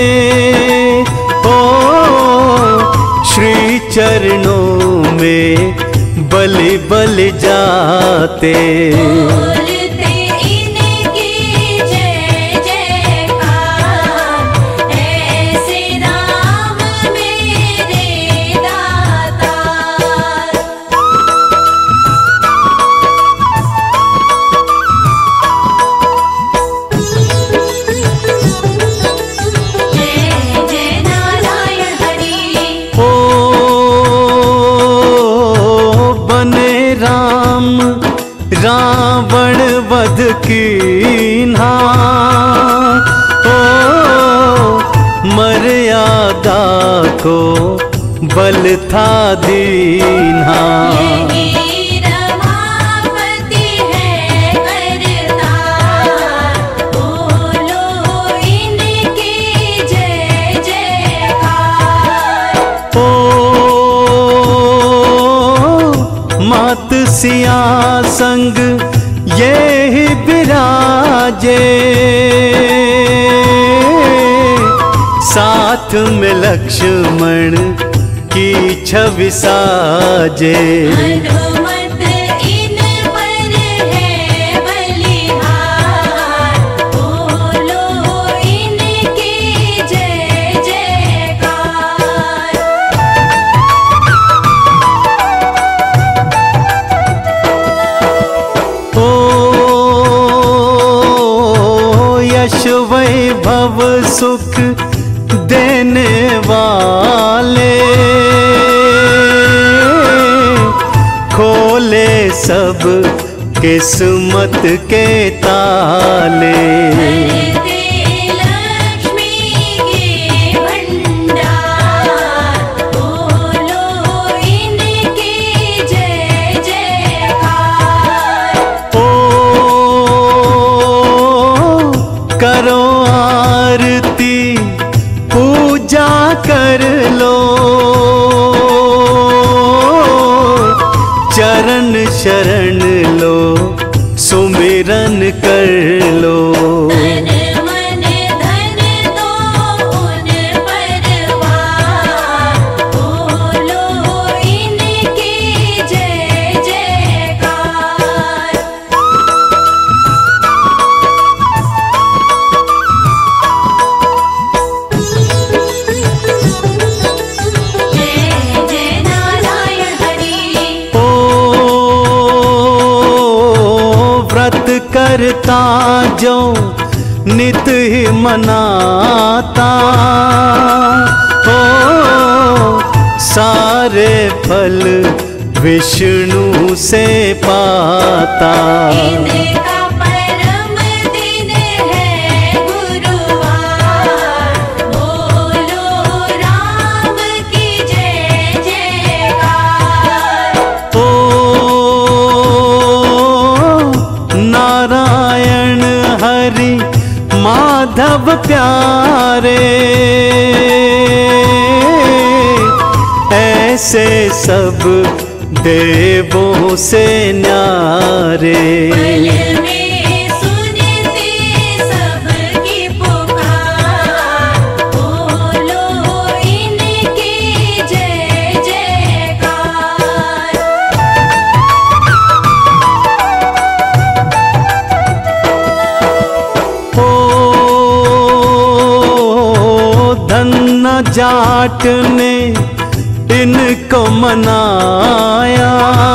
ओ श्री चरणों में बलि बलि जाते। बोलते इनकी जय जयकार, ऐसे राम मेरे दातार। जय जय नारायण हरि। ओ बने राम रावण वध कीन्हा, ओ मर्यादा को बल था दीन्हा। यही रमापति है करतार, बोलो इनकी जय जयकार। ओ मात सिया संग ये ही विराजे, साथ में लक्ष्मण की छवि साजे। हनुमत इन पर है बलिहार, बोलो इनकी जय जयकार। ओ यश वैभव सुख देने वाले, खोले सब किस्मत के ताले। भरते लक्ष्मी के भंडार, बोलो इनकी जय जयकार। ओ करो आरती पूजा कर लो, चरण शरण लो सुमिरन कर लो। तन मन धन दो उन परवार, बोलो इनकी जय जयकार। जय जय नारायण हरि। ओ व्रत करता जो नित ही मनाता, ओ सारे फल विष्णु से पाता। इनका परम दिन है गुरुवार, बोलो राम की जय जयकार। ओ नारायण हरि माधव प्यारे, ऐसे सब देवों से न्यारे। पल में सुनते सबकी पुकार, बोलो इनकी जय जय जाट ने इनको मनाया,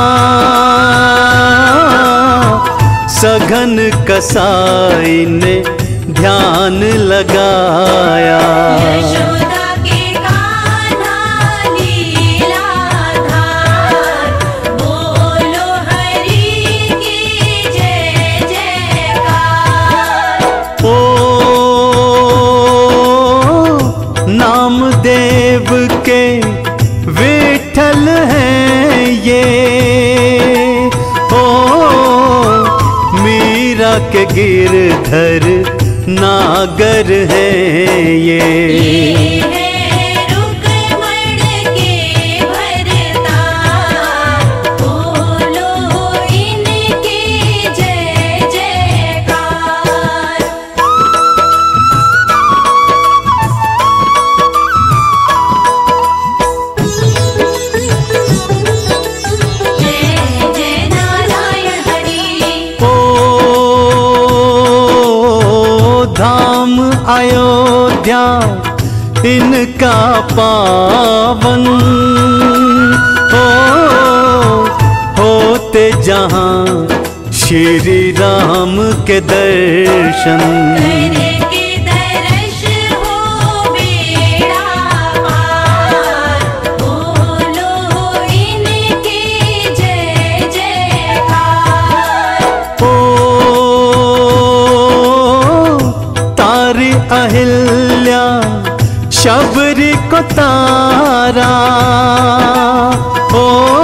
सघन कसाई ने ध्यान लगाया। यशोदा के कान्हा लीलाधार, बोलो हरि की जय जयकार। ओ नामदेव के विठल हैं ये, ओ मीरा के गिरधर नागर हैं ये। है रुक्मण के भरतार, बोलो इनकी जय जयकार। जय जय नारायण हरि। ओ धाम अयोध्या इनका पावन, ओ होते जहाँ श्री राम के दर्शन। करे के दर्श हो बेड़ा पार, बोलो इनकी जय जयकार। ओ तारी अहिल्या शबरी को तारा, ओ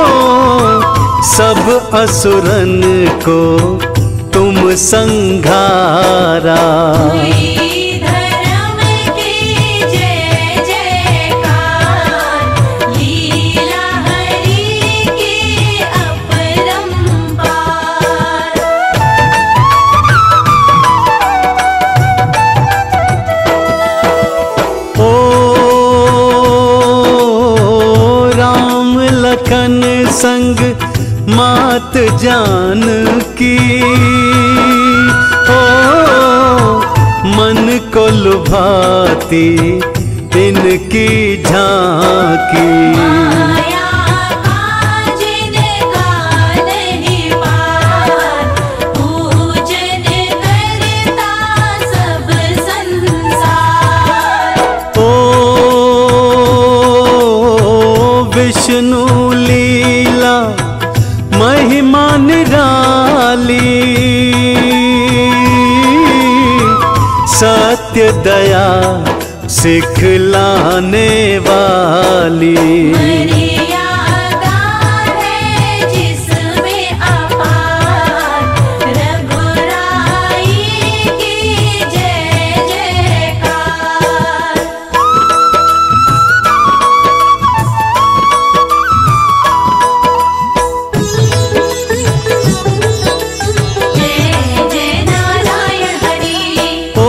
सब असुरन को तुम संघारा। हुई धर्म की जय जयकार, लीला हरि की अपरंपार। ओ राम लखन संग मात जानकी, ओ मन को लुभाती इनकी झांकी। माया का जिनका नहीं पार, पूजन करता सब संसार। ओ विष्णु लीला महिमा निराली, सत्य दया सिखलाने वाली। मर्यादा है जिसमें अपार, रघुराई की जय जयकार। जय जय नारायण हरि। ओ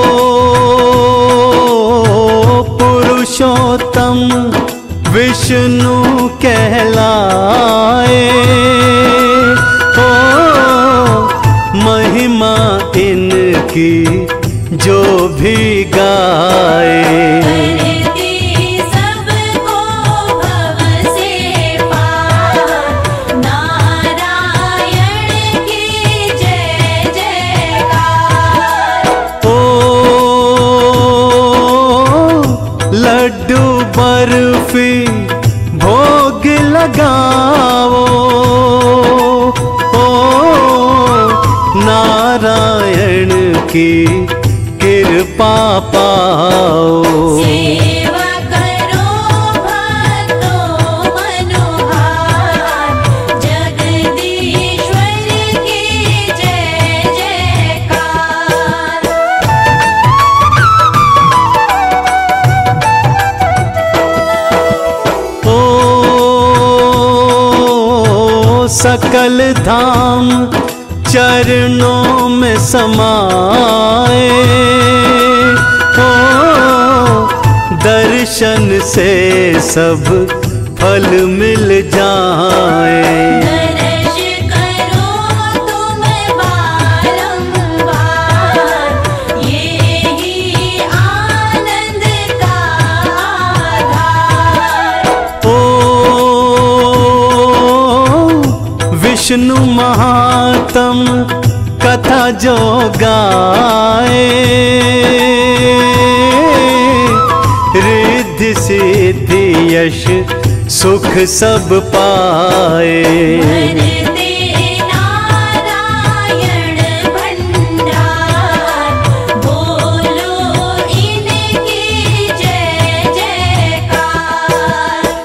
पुरुषोत्तम विष्णु कहलाए, ओ महिमा इनकी जो भी गाए। करती सबको भव से पार, नारायण की जय जयकार। ओ लड्डू बर्फी भोग लगाओ, ओ नारायण की कृपा पाओ। सेवा करो भक्तों मनोहार, जगदीश्वर की जय जयकार। ओ सकल धाम चरणों में समाए, ओ दर्शन से सब फल मिल जाए। दर्श करो तुम बारंबार, ये ही आनंद का विष्णु महात्म कथा जो गाए, रिद्धि सिद्धि यश सुख सब पाए। वरदे नारायण भंडार, बोलो इनकी जय जयकार।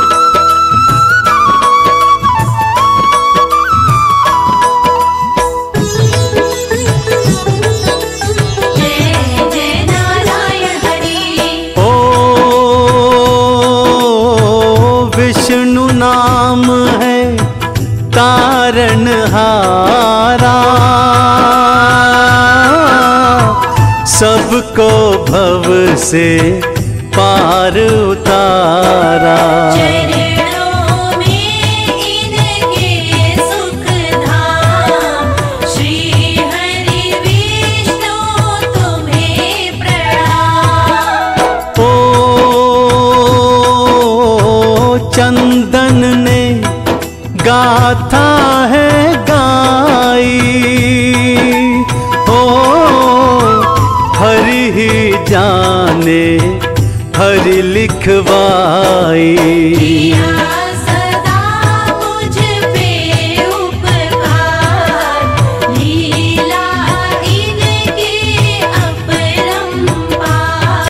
जय जय नारायण हरि। ओ विष्णु नाम है तारणहारा, सबको भव से पार उतारा। चरणों में इनके सुख धाम, श्री हरि विष्णु तुम्हें प्रणाम। ओ चंदन ने गाथा है गाई, ओ हरि ही जाने हरि लिखवाई।